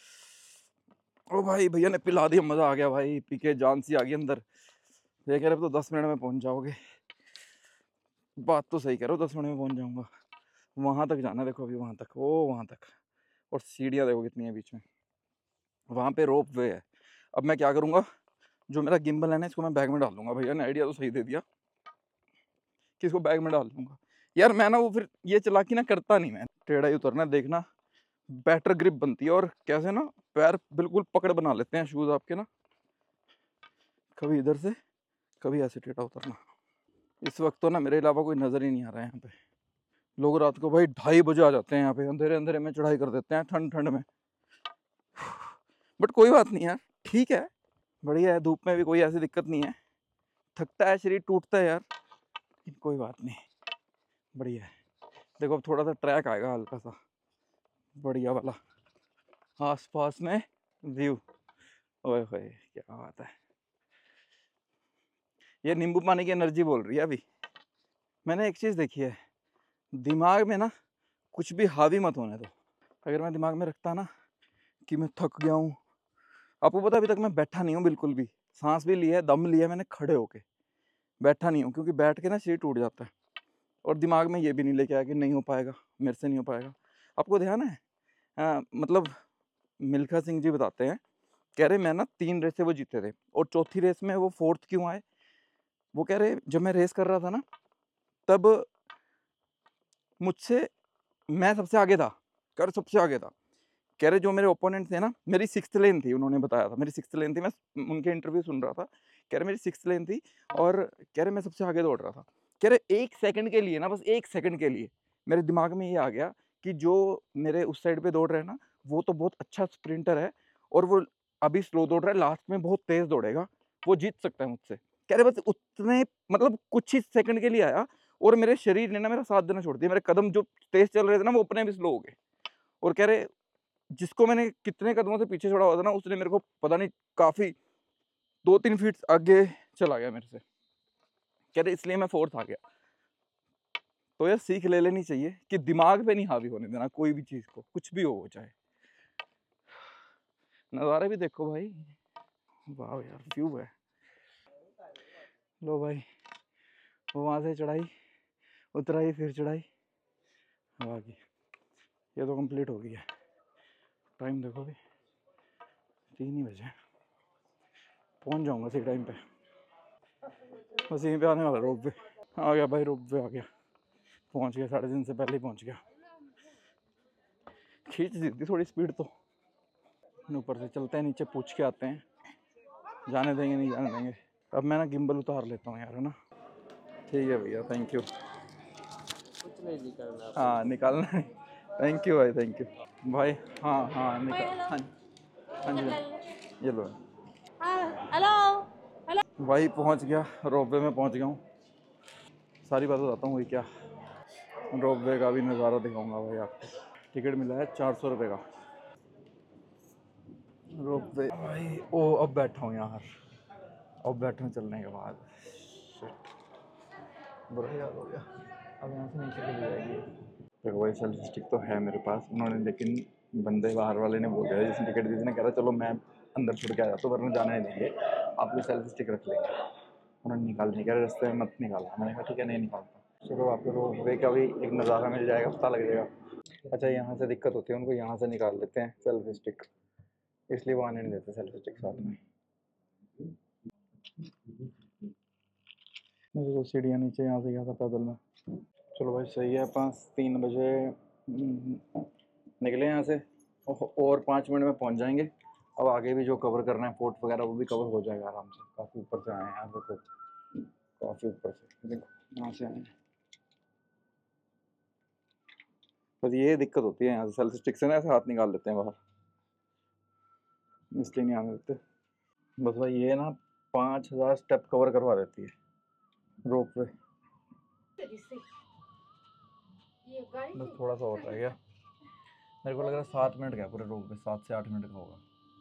A: ओ भाई भैया ने पिला दिया, मज़ा आ गया भाई, पी के जान सी आ गई अंदर। ये कह रहे तो दस मिनट में पहुंच जाओगे, बात तो सही कह रहे हो, दस मिनट में पहुंच जाऊंगा। वहां तक जाना, देखो अभी वहां तक, वो वहां तक, और सीढ़ियाँ देखो कितनी है बीच में, वहां पे रोप वे है। अब मैं क्या करूंगा, जो मेरा गिम्बल है ना इसको मैं बैग में डाल दूंगा। भैया ने आइडिया तो सही दे दिया कि इसको बैग में डाल दूंगा। यार मैं ना वो फिर ये चालाकी ना करता नहीं मैं, टेढ़ा ही उतरना देखना, बेटर ग्रिप बनती है। और कैसे ना पैर बिल्कुल पकड़ बना लेते हैं शूज आपके ना, कभी इधर से कभी ऐसे टेढ़ा उतरना। इस वक्त तो ना मेरे अलावा कोई नज़र ही नहीं आ रहा है यहाँ पे। लोग रात को भाई ढाई बजे आ जाते हैं यहाँ पे, अंधेरे अंधेरे में चढ़ाई कर देते हैं ठंड ठंड में। बट कोई बात नहीं यार, ठीक है, बढ़िया है, धूप में भी कोई ऐसी दिक्कत नहीं है। थकता है शरीर, टूटता है यार, लेकिन कोई बात नहीं, बढ़िया है। देखो अब थोड़ा सा ट्रैक आएगा हल्का सा, बढ़िया वाला, आस पास में व्यू। ओए होए क्या बात है, ये नींबू पानी की एनर्जी बोल रही है अभी। मैंने एक चीज़ देखी है, दिमाग में ना कुछ भी हावी मत होने दो। अगर मैं दिमाग में रखता ना कि मैं थक गया हूँ, आपको पता अभी तक मैं बैठा नहीं हूँ बिल्कुल भी, सांस भी लिया है, दम लिया मैंने खड़े होके, बैठा नहीं हूँ, क्योंकि बैठ के ना शरीर टूट जाता है। और दिमाग में ये भी नहीं लेके आया कि नहीं हो पाएगा, मेरे से नहीं हो पाएगा। आपको ध्यान है आ, मतलब मिल्खा सिंह जी बताते हैं, कह रहे मैं ना तीन रेसें वो जीते थे और चौथी रेस में वो फोर्थ क्यों आए। वो कह रहे जब मैं रेस कर रहा था ना तब मुझसे, मैं सबसे आगे था, कर सबसे आगे था। कह रहे जो मेरे ओपोनेंट थे ना, मेरी सिक्स्थ लेन थी, उन्होंने बताया था मेरी सिक्स्थ लेन थी, मैं उनके इंटरव्यू सुन रहा था, कह रहे मेरी सिक्स्थ लेन थी और कह रहे मैं सबसे आगे दौड़ रहा था। कह रहे एक सेकंड के लिए ना, बस एक सेकंड के लिए मेरे दिमाग में ये आ गया कि जो मेरे उस साइड पे दौड़ रहे हैं ना वो तो बहुत अच्छा स्प्रिंटर है और वो अभी स्लो दौड़ रहा है, लास्ट में बहुत तेज दौड़ेगा, वो जीत सकता है मुझसे। कह रहे बस उतने मतलब कुछ ही सेकंड के लिए आया और मेरे शरीर ने ना मेरा साथ देना छोड़ दिया, मेरे कदम जो तेज चल रहे थे ना वो अपने भी स्लो हो गए। और कह रहे जिसको मैंने कितने कदमों से पीछे छोड़ा हुआ था ना उसने मेरे को पता नहीं काफी दो तीन फीट आगे चला गया मेरे से। कह रहे इसलिए मैं फोर्थ आ गया। तो यार सीख ले लेनी चाहिए कि दिमाग पे नहीं हावी होने देना कोई भी चीज को, कुछ भी हो चाहे। नज़ारे भी देखो भाई, वाह यार व्यू है। लो भाई वहां से चढ़ाई उतराई फिर चढ़ाई, वाह की ये तो कंप्लीट हो गई है। टाइम देखो भी तीन ही बजे, पहुंच जाऊंगा सही टाइम पे। बस यहीं पे आने वाला रोप वे आ गया भाई, रोप वे आ गया, पहुंच गया, साढ़े तीन से पहले ही पहुंच गया। खींच दी थी थोड़ी स्पीड तो, ऊपर से चलते हैं नीचे पूछ के आते हैं जाने देंगे नहीं जाने देंगे। अब मैं ना गिम्बल उतार लेता हूँ यार, है ना। ठीक है भैया, थैंक यू।
C: कुछ नहीं निकालना।
A: हाँ निकालना है, थैंक यू भाई, थैंक यू भाई। हाँ हाँ निकाल, हाँ हाँ जी ये लो।
B: हेलो
A: भाई पहुंच गया, रोपवे में पहुंच गया हूँ। सारी बात बताता हूँ वही क्या, रोपवे का भी नज़ारा दिखाऊंगा भाई आपको। टिकट मिला है चार सौ रुपये का रोपवे भाई। ओ अब बैठा हूँ यार, अब बैठने चलने के बाद शिट, बुरा याद हो गया। अब यहाँ से नीचे चली जाएगी। देखो भाई सेल्फी स्टिक तो है मेरे पास, उन्होंने लेकिन बंदे बाहर वाले ने बोल दिया जिसने टिकट दी थी ना, कह रहा चलो मैं अंदर छोड़ के आ जाता हूँ वरना जाने नहीं देंगे, आपकी सेल्फी स्टिक रख लेंगे। उन्होंने निकाल नहीं, कह रहे रास्ते में मत निकालना। मैंने कहा ठीक है नहीं निकालता। चलो आपको रोपवे का भी एक नज़ारा मिल जाएगा, पता लग जाएगा। अच्छा यहाँ से दिक्कत होती है उनको, यहाँ से निकाल देते हैं सेल्फी स्टिक, इसलिए वो आने नहीं देते सेल्फी स्टिक साथ में। मेरे को सीढ़ियाँ नीचे यहाँ से गया था पैदल में। चलो भाई सही है, पाँच तीन बजे निकले यहाँ से और पाँच मिनट में पहुँच जाएंगे। अब आगे भी जो कवर करना है फोर्ट वगैरह वो भी कवर हो जाएगा आराम से, काफ़ी ऊपर से आए हैं यहाँ देखो। काफी ऊपर से देखो यहाँ से आए हैं। बस ये दिक्कत होती है यहाँ से, सेल्फी स्टिक से ना ऐसे हाथ निकाल लेते हैं बाहर, इसलिए नहीं आने देते। बस भाई ये ना पाँच हजार स्टेप कवर करवा देती है रोप वे। बस थोड़ा सा और रह गया, मेरे को लग रहा है सात मिनट का पूरे रोप वे, सात से आठ मिनट का होगा।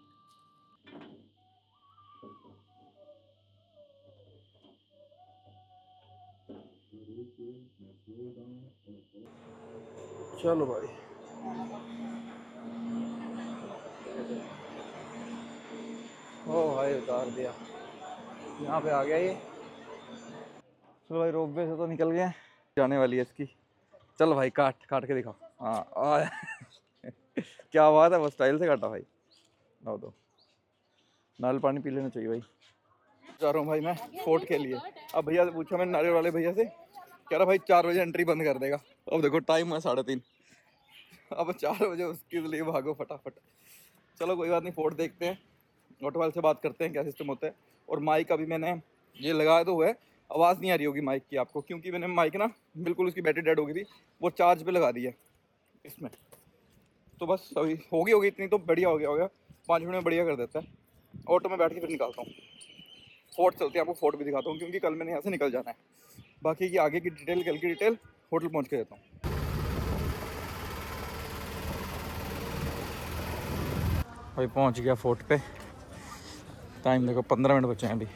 A: चलो भाई ओ भाई उतार दिया, यहाँ पे आ गया ये। चलो भाई रोप वे से तो निकल गए, जाने वाली है इसकी। चल भाई काट काट के दिखाओ। हाँ आ क्या बात है, वो स्टाइल से काटा भाई। लो दो नारियल पानी पी लेना चाहिए भाई। जा रहा हूँ भाई मैं फोर्ट के लिए। अब भैया से पूछा मैंने, नारियल वाले भैया से, कह रहा भाई चार बजे एंट्री बंद कर देगा। अब देखो टाइम है साढ़े तीन, अब चार बजे उसके लिए भागो फटाफट। चलो कोई बात नहीं, फोर्ट देखते हैं, ऑटो वाले से बात करते हैं क्या सिस्टम होता है। और माइक अभी मैंने ये लगाया तो हुआ है, आवाज़ नहीं आ रही होगी माइक की आपको, क्योंकि मैंने माइक ना बिल्कुल उसकी बैटरी डेड हो गई थी, वो चार्ज पे लगा दी है इसमें। तो बस अभी होगी होगी इतनी तो बढ़िया हो गया होगा, पाँच मिनट में बढ़िया कर देता है। ऑटो में बैठ के फिर निकालता हूँ, फोर्ट चलते हैं, आपको फोर्ट भी दिखाता हूँ, क्योंकि कल मैंने यहाँ से निकल जाना है। बाकी की आगे की डिटेल, कल की डिटेल होटल पहुँच के देता हूँ। भाई पहुँच गया फोर्ट पे, टाइम देखो पंद्रह मिनट बचे हैं अभी।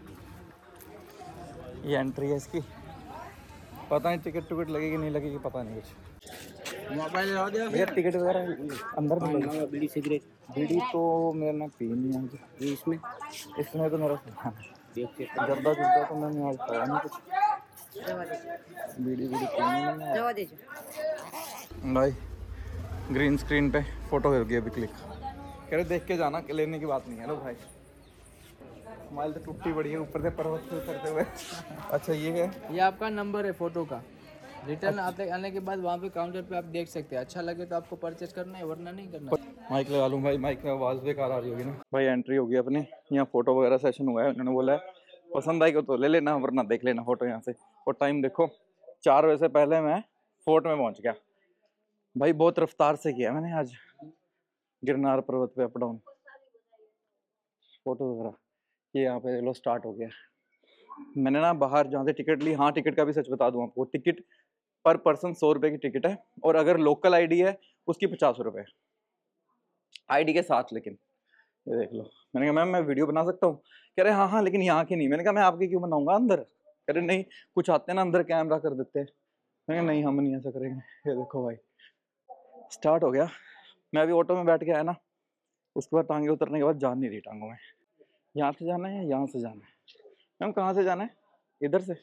A: ये एंट्री है इसकी, पता नहीं टिकट टुकट लगेगी नहीं लगेगी, पता नहीं कुछ।
D: मोबाइल लगा दिया
A: भैया टिकट वगैरह अंदर में लगी?
D: बीड़ी सिगरेट
A: बीड़ी तो मेरे ना पी नहीं है,
D: ये इसमें
A: इसमें तो मेरा सामान है।
D: देख के
A: जर्दा जुर्दा तो मैंने आज खाया नहीं कुछ, बीड़ी बीड़ी पीनी नहीं है।
D: दवा दीजिए।
A: भाई ग्रीन स्क्रीन पे फोटो हो गई अभी क्लिक, कह रहे देख के जाना, लेने की बात नहीं है। लो भाई मोबाइल तो टूटी पड़ी है ऊपर से पर्वत से उतरते हुए। अच्छा ये है,
E: ये आपका नंबर है फोटो का। रिटर्न आते आने के बाद वहाँ पे काउंटर पे आप देख सकते हैं, अच्छा लगे तो आपको परचेज करना है वरना नहीं करना।
A: माइक लगा लूँ भाई, माइक में आवाज़ बेकार आ रही होगी ना। भाई एंट्री होगी अपनी, यहाँ फोटो वगैरह सेशन हुआ है, उन्होंने बोला है पसंद आई को तो ले लेना वरना देख लेना फोटो यहाँ से। और टाइम देखो चार बजे से पहले मैं फोर्ट में पहुँच गया। भाई बहुत रफ्तार से किया मैंने आज गिरनार पर्वत पे अप डाउन, फोटो वगैरह। ये यहाँ पे लो स्टार्ट हो गया। मैंने ना बाहर जहाँ से टिकट ली, हाँ टिकट का भी सच बता दूँ आपको, टिकट पर पर्सन सौ रुपये की टिकट है, और अगर लोकल आईडी है उसकी पचास रुपये आईडी के साथ। लेकिन ये देख लो, मैंने कहा मैम मैं वीडियो बना सकता हूँ, कह रहे हाँ हाँ लेकिन यहाँ की नहीं। मैंने कहा मैं आपकी क्यों बनाऊंगा अंदर, कह रहे नहीं कुछ आते हैं ना अंदर कैमरा कर देते हैं। मैंने कहा नहीं हम नहीं ऐसा करेंगे। ये देखो भाई स्टार्ट हो गया। मैं अभी ऑटो में बैठ के आया ना, उसके बाद टांगे उतरने के बाद जान नहीं रही टांगों में, यहाँ से जाना है या यहाँ से जाना है। मैम कहाँ से जाना है? इधर से,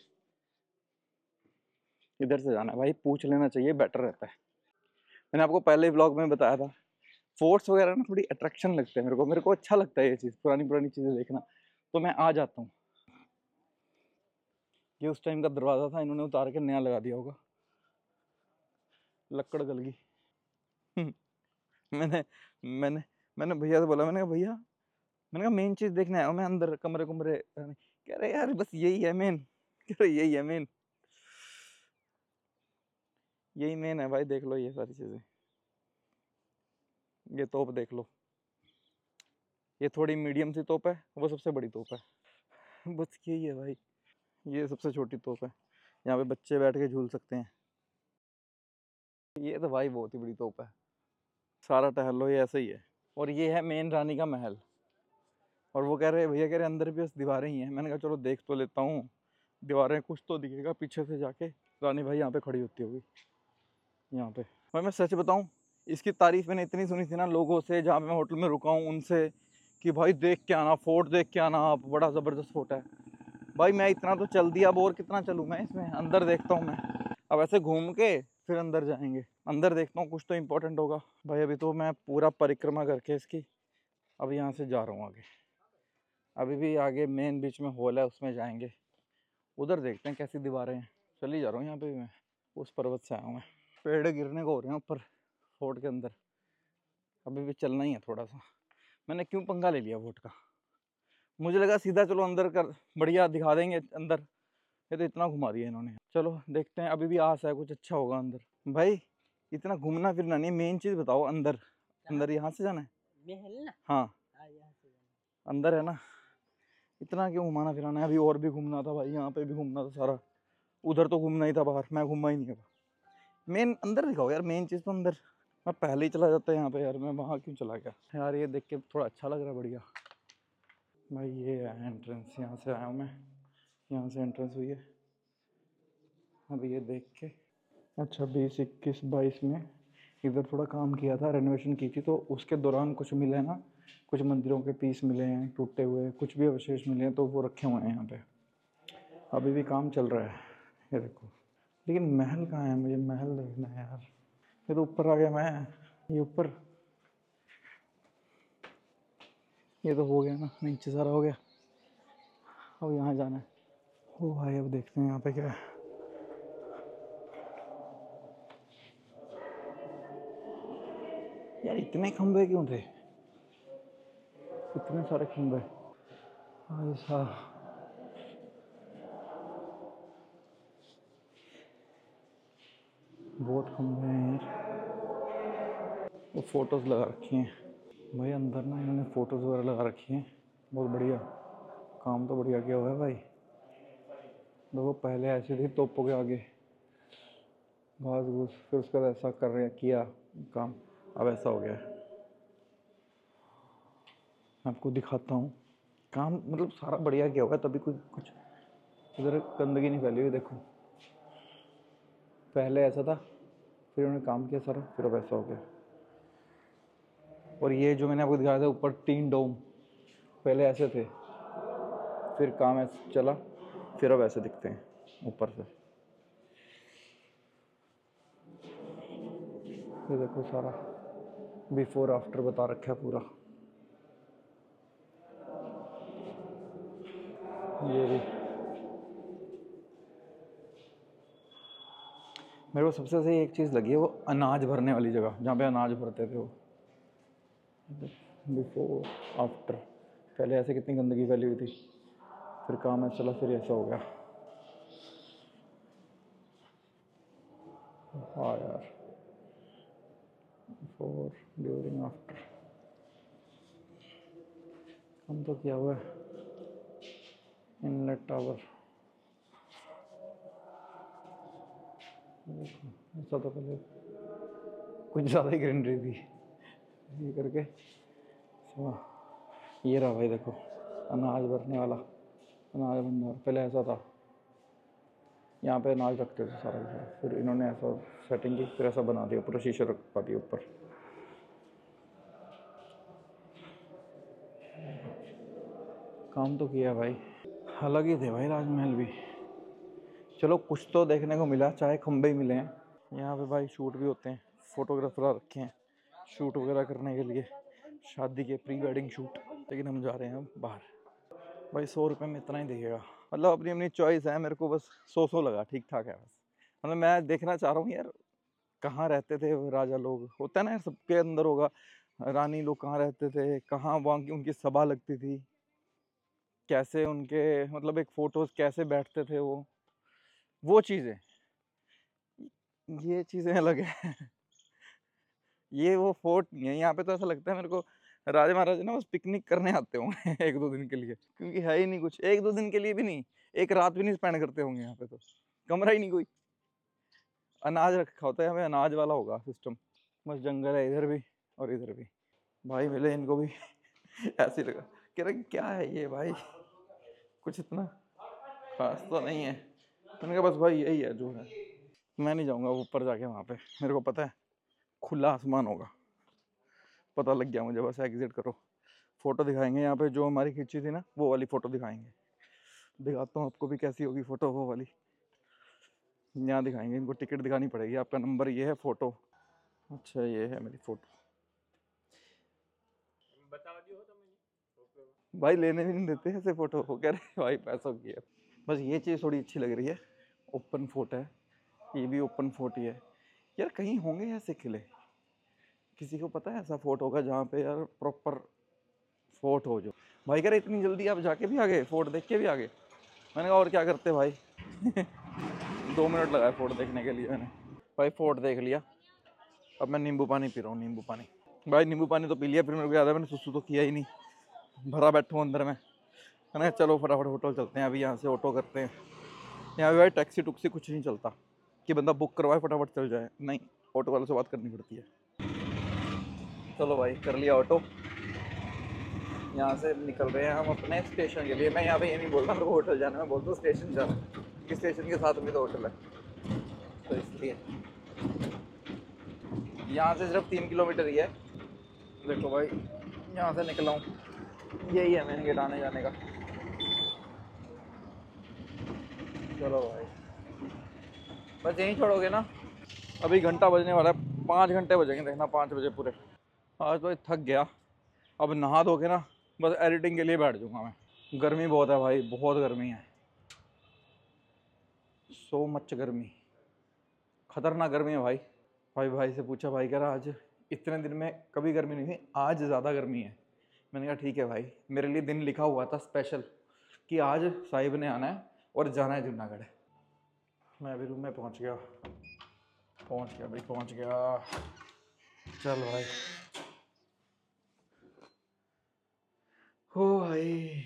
A: इधर से जाना है। भाई पूछ लेना चाहिए, बेटर रहता है। मैंने आपको पहले व्लॉग में बताया था, फोर्ट्स वगैरह ना थोड़ी अट्रैक्शन लगते हैं मेरे को, मेरे को अच्छा लगता है ये चीज़, पुरानी पुरानी चीज़ें देखना, तो मैं आ जाता हूँ। ये उस टाइम का दरवाज़ा था, इन्होंने उतार के नया लगा दिया होगा, लकड़ गल गई। मैंने मैंने मैंने भैया से बोला, मैंने कहा भैया, मैंने कहा मेन चीज़ देखने आया हूँ मैं, अंदर कमरे कमरे। कह रहे यार बस यही है मेन, कह रहे यही है मेन, यही मेन है भाई। देख लो ये सारी चीज़ें, ये तोप देख लो, ये थोड़ी मीडियम सी तोप है, वो सबसे बड़ी तोप है। बस यही है भाई, ये सबसे छोटी तोप है, यहाँ पे बच्चे बैठ के झूल सकते हैं। ये तो भाई बहुत ही बड़ी तोप है, सारा टहल लो ये ऐसे ही है। और ये है मेन रानी का महल। और वो कह रहे भैया, कह रहे अंदर भी बस दीवारें ही हैं। मैंने कहा चलो देख तो लेता हूँ, दीवारें कुछ तो दिखेगा पीछे से जाके। रानी भाई यहाँ पे खड़ी होती होगी यहाँ पे। भाई मैं सच बताऊँ, इसकी तारीफ मैंने इतनी सुनी थी ना लोगों से, जहाँ पे मैं होटल में रुका हूँ उनसे, कि भाई देख के आना, फोर्ट देख के आना आप, बड़ा ज़बरदस्त फोर्ट है। भाई मैं इतना तो चल दिया, अब और कितना चलूँ मैं इसमें, अंदर देखता हूँ मैं। अब ऐसे घूम के फिर अंदर जाएंगे, अंदर देखता हूँ कुछ तो इम्पोर्टेंट होगा। भाई अभी तो मैं पूरा परिक्रमा करके इसकी अब यहाँ से जा रहा हूँ आगे। अभी भी आगे मेन बीच में हॉल है, उसमें जाएंगे, उधर देखते हैं कैसी दीवारें हैं। चल ही जा रहा हूँ यहाँ पे भी मैं, उस पर्वत से आया हूँ मैं। पेड़ गिरने को हो रहे हैं ऊपर फोर्ट के अंदर, अभी भी चलना ही है थोड़ा सा। मैंने क्यों पंगा ले लिया वोट का, मुझे लगा सीधा चलो अंदर कर, बढ़िया दिखा देंगे अंदर, ये तो इतना घुमा दिया इन्होंने। चलो देखते हैं, अभी भी आस है कुछ अच्छा होगा अंदर। भाई इतना घूमना फिरना नहीं, मेन चीज़ बताओ अंदर। अंदर यहाँ से जाना है?
B: महल ना।
A: हाँ
B: हाँ, यहाँ से जाना।
A: अंदर है ना। इतना क्यों घुमाना फिराना है? अभी और भी घूमना था भाई, यहाँ पे भी घूमना था सारा। उधर तो घूमना ही था बाहर, मैं घूमा ही नहीं है। मेन अंदर दिखाओ यार, मेन चीज़ तो अंदर। मैं पहले ही चला जाता है यहाँ पे यार, मैं वहाँ क्यों चला गया यार? ये देख के थोड़ा अच्छा लग रहा है, बढ़िया। भाई ये है एंट्रेंस, यहाँ से आया हूँ मैं, यहाँ से एंट्रेंस हुई है। अभी ये देख के, अच्छा बीस इक्कीस बाईस में इधर थोड़ा काम किया था, रेनोवेशन की थी, तो उसके दौरान कुछ मिले ना, कुछ मंदिरों के पीस मिले हैं टूटे हुए, कुछ भी अवशेष मिले हैं, तो वो रखे हुए हैं यहाँ पे। अभी भी काम चल रहा है, ये देखो। लेकिन महल कहाँ है? मुझे महल देखना है यार। ये तो ऊपर आ गया मैं, ये ऊपर, ये तो हो गया ना, नीचे सारा हो गया। अब यहाँ जाना है। ओ भाई अब देखते हैं यहाँ पे क्या है। यार इतने खंबे क्यों थे? इतने सारे खंबे ऐसा। बहुत खंबे हैं यार। वो फोटोज़ लगा रखी हैं भाई अंदर ना, इन्होंने फोटोज़ वगैरह लगा रखी हैं। बहुत बढ़िया काम तो बढ़िया किया हुआ है भाई। देखो पहले ऐसे थी तोपों के आगे घास घूस, फिर उसके बाद ऐसा कर रहे किया काम, अब ऐसा हो गया है। आपको दिखाता हूँ काम, मतलब सारा बढ़िया किया हुआ है, तभी कुछ कुछ इधर गंदगी नहीं फैली हुई। देखो पहले ऐसा था, फिर उन्होंने काम किया सारा, फिर अब ऐसा हो गया। और ये जो मैंने आपको दिखाया था ऊपर तीन डोम, पहले ऐसे थे, फिर काम ऐसे चला, फिर अब ऐसे दिखते हैं ऊपर से। ये देखो सारा बिफोर आफ्टर बता रखा है पूरा। ये भी मेरे को सबसे सही एक चीज़ लगी है, वो अनाज भरने वाली जगह, जहाँ पे अनाज भरते थे वो। बिफोर आफ्टर, पहले ऐसे कितनी गंदगी फैली हुई थी, फिर काम ऐसा चला, फिर ऐसा हो गया। हाँ यार, बिफोर ड्यूरिंग आफ्टर काम तो किया हुआ है। इनलेट टावर, ऐसा तो पहले कुछ ज़्यादा ही ग्रीनरी थी, ये करके वाह। ये रहा भाई देखो, अनाज भरने वाला अनाज भंडार। पहले ऐसा था, यहाँ पे अनाज रखते थे सारा कुछ, फिर इन्होंने ऐसा सेटिंग की, फिर ऐसा बना दिया, पूरा शीशा रख पा दिया ऊपर। काम तो किया भाई, अलग ही थे भाई राजमहल भी। चलो कुछ तो देखने को मिला, चाहे खंबे ही मिले हैं। यहाँ पे भाई शूट भी होते हैं, फोटोग्राफर रखे हैं शूट वगैरह करने के लिए, शादी के प्री वेडिंग शूट। लेकिन हम जा रहे हैं बाहर। भाई सौ रुपये में इतना ही दिखेगा, मतलब अपनी अपनी चॉइस है। मेरे को बस सौ सौ लगा, ठीक ठाक है बस। मतलब मैं देखना चाह रहा हूँ यार, कहाँ रहते थे वो राजा लोग, होता है ना यार सबके अंदर होगा, रानी लोग कहाँ रहते थे, कहाँ वहाँ की उनकी सभा लगती थी, कैसे उनके मतलब एक फ़ोटोज़ कैसे बैठते थे वो वो चीज़ें, ये चीज़ें अलग है। ये वो फोर्ट नहीं है। यहाँ पे तो ऐसा लगता है मेरे को राजा महाराजा ना बस पिकनिक करने आते होंगे एक दो दिन के लिए, क्योंकि है ही नहीं कुछ। एक दो दिन के लिए भी नहीं, एक रात भी नहीं स्पेंड करते होंगे यहाँ पे, तो कमरा ही नहीं कोई। अनाज रखा होता है हमें, अनाज वाला होगा सिस्टम। बस जंगल है इधर भी और इधर भी। भाई मिले इनको भी ऐसे लगा, कह रहे क्या है ये भाई, कुछ इतना खास तो नहीं है। मैंने कहा बस भाई यही है जो है। मैं नहीं जाऊँगा ऊपर जाके वहाँ पे, मेरे को पता है खुला आसमान होगा, पता लग गया मुझे। बस एग्जिट करो, फ़ोटो दिखाएंगे यहाँ पे जो हमारी खींची थी ना, वो वाली फ़ोटो दिखाएंगे। दिखाता हूँ आपको भी कैसी होगी फ़ोटो वो वाली। यहाँ दिखाएंगे, इनको टिकट दिखानी पड़ेगी, आपका नंबर ये है, फ़ोटो। अच्छा ये है मेरी फ़ोटो। भाई लेने भी नहीं देते ऐसे फ़ोटो, वो कह रहे भाई पैसों की है। बस ये चीज़ थोड़ी अच्छी लग रही है, ओपन फोर्ट है, ये भी ओपन फोर्ट ही है। यार कहीं होंगे ऐसे किले, किसी को पता है ऐसा फोर्ट होगा जहाँ पे यार प्रॉपर फोर्ट हो जो। भाई कह रहे इतनी जल्दी आप जाके भी आ गए, फोर्ट देख के भी आ गए। मैंने कहा और क्या करते भाई, दो मिनट लगाए फोर्ट देखने के लिए मैंने। भाई फोर्ट देख लिया, अब मैं नींबू पानी पी रहा हूँ, नींबू पानी। भाई नींबू पानी तो पी लिया, फिर मेरे को याद है मैंने सुसु तो किया ही नहीं, भरा बैठूँ अंदर में। मैंने चलो फटाफट होटल चलते हैं, अभी यहाँ से ऑटो करते हैं। यहाँ पे भाई टैक्सी टुक्सी कुछ नहीं चलता कि बंदा बुक करवाए फटाफट चल जाए, नहीं, ऑटो वाले से बात करनी पड़ती है। चलो भाई कर लिया ऑटो, यहाँ से निकल रहे हैं हम अपने स्टेशन के लिए। मैं यहाँ पे ये नहीं बोल रहा मेरे को होटल जाना, मैं बोलता हूँ स्टेशन जाना, कि स्टेशन के साथ में तो होटल है, तो इसलिए यहाँ से सिर्फ तीन किलोमीटर ही है। देखो भाई यहाँ से निकला हूँ, यही है मेन गेट आने जाने का। चलो भाई बस यहीं छोड़ोगे ना, अभी घंटा बजने वाला है, पाँच घंटे बजेंगे देखना, पाँच बजे पूरे। आज तो थक गया, अब नहा धो के ना बस एडिटिंग के लिए बैठ जाऊँगा मैं। गर्मी बहुत है भाई, बहुत गर्मी है, सो मच गर्मी, खतरनाक गर्मी है भाई। भाई भाई से पूछा, भाई कह रहा आज इतने दिन में कभी गर्मी नहीं थी, आज ज़्यादा गर्मी है। मैंने कहा ठीक है भाई, मेरे लिए दिन लिखा हुआ था स्पेशल कि आज साहिब ने आना है और जाना है जूनागढ़। मैं अभी रूम में पहुंच गया, पहुंच गया भाई, पहुंच गया। चल भाई, हो भाई,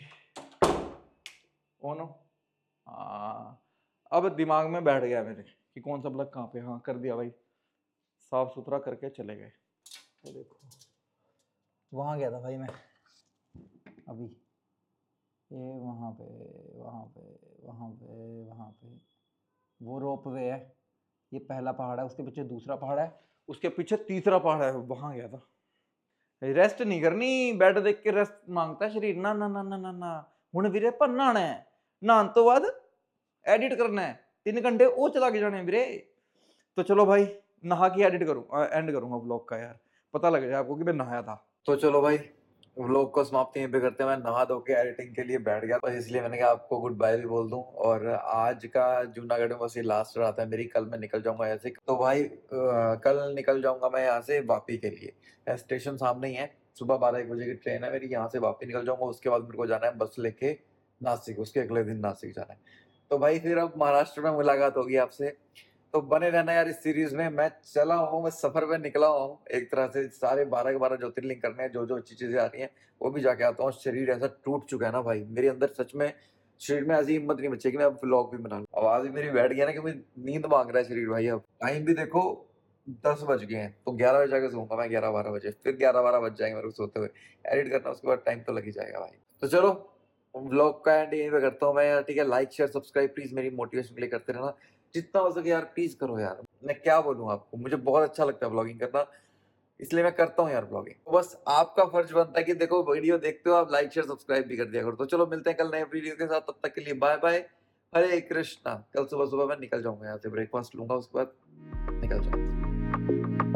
A: ओ नो, हाँ अब दिमाग में बैठ गया मेरे कि कौन सा प्लग कहाँ पे, हाँ कर दिया भाई, साफ सुथरा करके चले गए। तो देखो वहाँ गया था भाई मैं अभी, ये वहाँ पे वहाँ पे वहाँ पे वहाँ पे वो रोप वे है, ये पहला पहाड़ है, उसके पीछे दूसरा पहाड़ है, उसके पीछे तीसरा पहाड़ है, वहाँ गया था। रेस्ट नहीं करनी, बेड देख के रेस्ट मांगता है शरीर, ना ना ना ना ना ना, हुण वीरे पर नहाना है, नहान तो बाद एडिट करना है, तीन घंटे वो चला के जाने वीरे। तो चलो भाई नहा के एडिट करूँ, एंड करूँगा व्लॉग का यार, पता लग जाए आपको कि मैं नहाया था। तो चलो भाई व्लॉग को समाप्त यहीं पे करते हैं। मैं नहा धो के एडिटिंग के लिए बैठ गया, बस इसलिए मैंने कहा आपको गुड बाय भी बोल दूं। और आज का जूनागढ़ में बस ये लास्ट रात है मेरी, कल मैं निकल जाऊंगा ऐसे। तो भाई आ, कल निकल जाऊंगा मैं यहाँ से वापी के लिए, स्टेशन सामने ही है, सुबह बारह एक बजे की ट्रेन है मेरी, यहाँ से वापी निकल जाऊंगा। उसके बाद मेरे को जाना है बस लेके नासिक, उसके अगले दिन नासिक जाना है। तो भाई फिर अब महाराष्ट्र में मुलाकात होगी आपसे, तो बने रहना यार इस सीरीज में। मैं चला हूँ, मैं सफर पे निकला हूँ एक तरह से, सारे बारह के बारह ज्योतिर्लिंग करने हैं, जो जो अच्छी चीजें आ रही हैं वो भी जाके आता हूँ। शरीर ऐसा टूट चुका है ना भाई मेरे अंदर, सच में शरीर में ऐसी हिम्मत नहीं बचेगी मैं अब व्लॉग भी बना लूं। आवाज भी मेरी बैठ गई ना कि मैं नींद मांग रहा है शरीर भाई। अब टाइम भी देखो दस बज गए हैं, तो ग्यारह बजे जाके सोऊंगा मैं, ग्यारह बारह बजे, फिर ग्यारह बारह बज जाएंगे मेरे को सोते हुए, एडिट करना उसके बाद टाइम तो लग ही जाएगा भाई। तो चलो व्लॉग का एंड यहीं पे करता हूँ मैं यार, ठीक है। लाइक शेयर सब्सक्राइब प्लीज मेरी मोटिवेशन के लिए करते रहना, जितना हो सके यार प्लीज करो यार। मैं क्या बोलूँ आपको, मुझे बहुत अच्छा लगता है ब्लॉगिंग करना, इसलिए मैं करता हूँ यार ब्लॉगिंग। तो बस आपका फर्ज बनता है कि देखो वीडियो देखते हो आप, लाइक शेयर सब्सक्राइब भी कर दिया करो। तो चलो मिलते हैं कल नए वीडियो के साथ, तब तक के लिए बाय बाय, हरे कृष्णा। कल सुबह सुबह मैं निकल जाऊंगा यहाँ से, ब्रेकफास्ट लूंगा उसके बाद निकल जाऊंगा।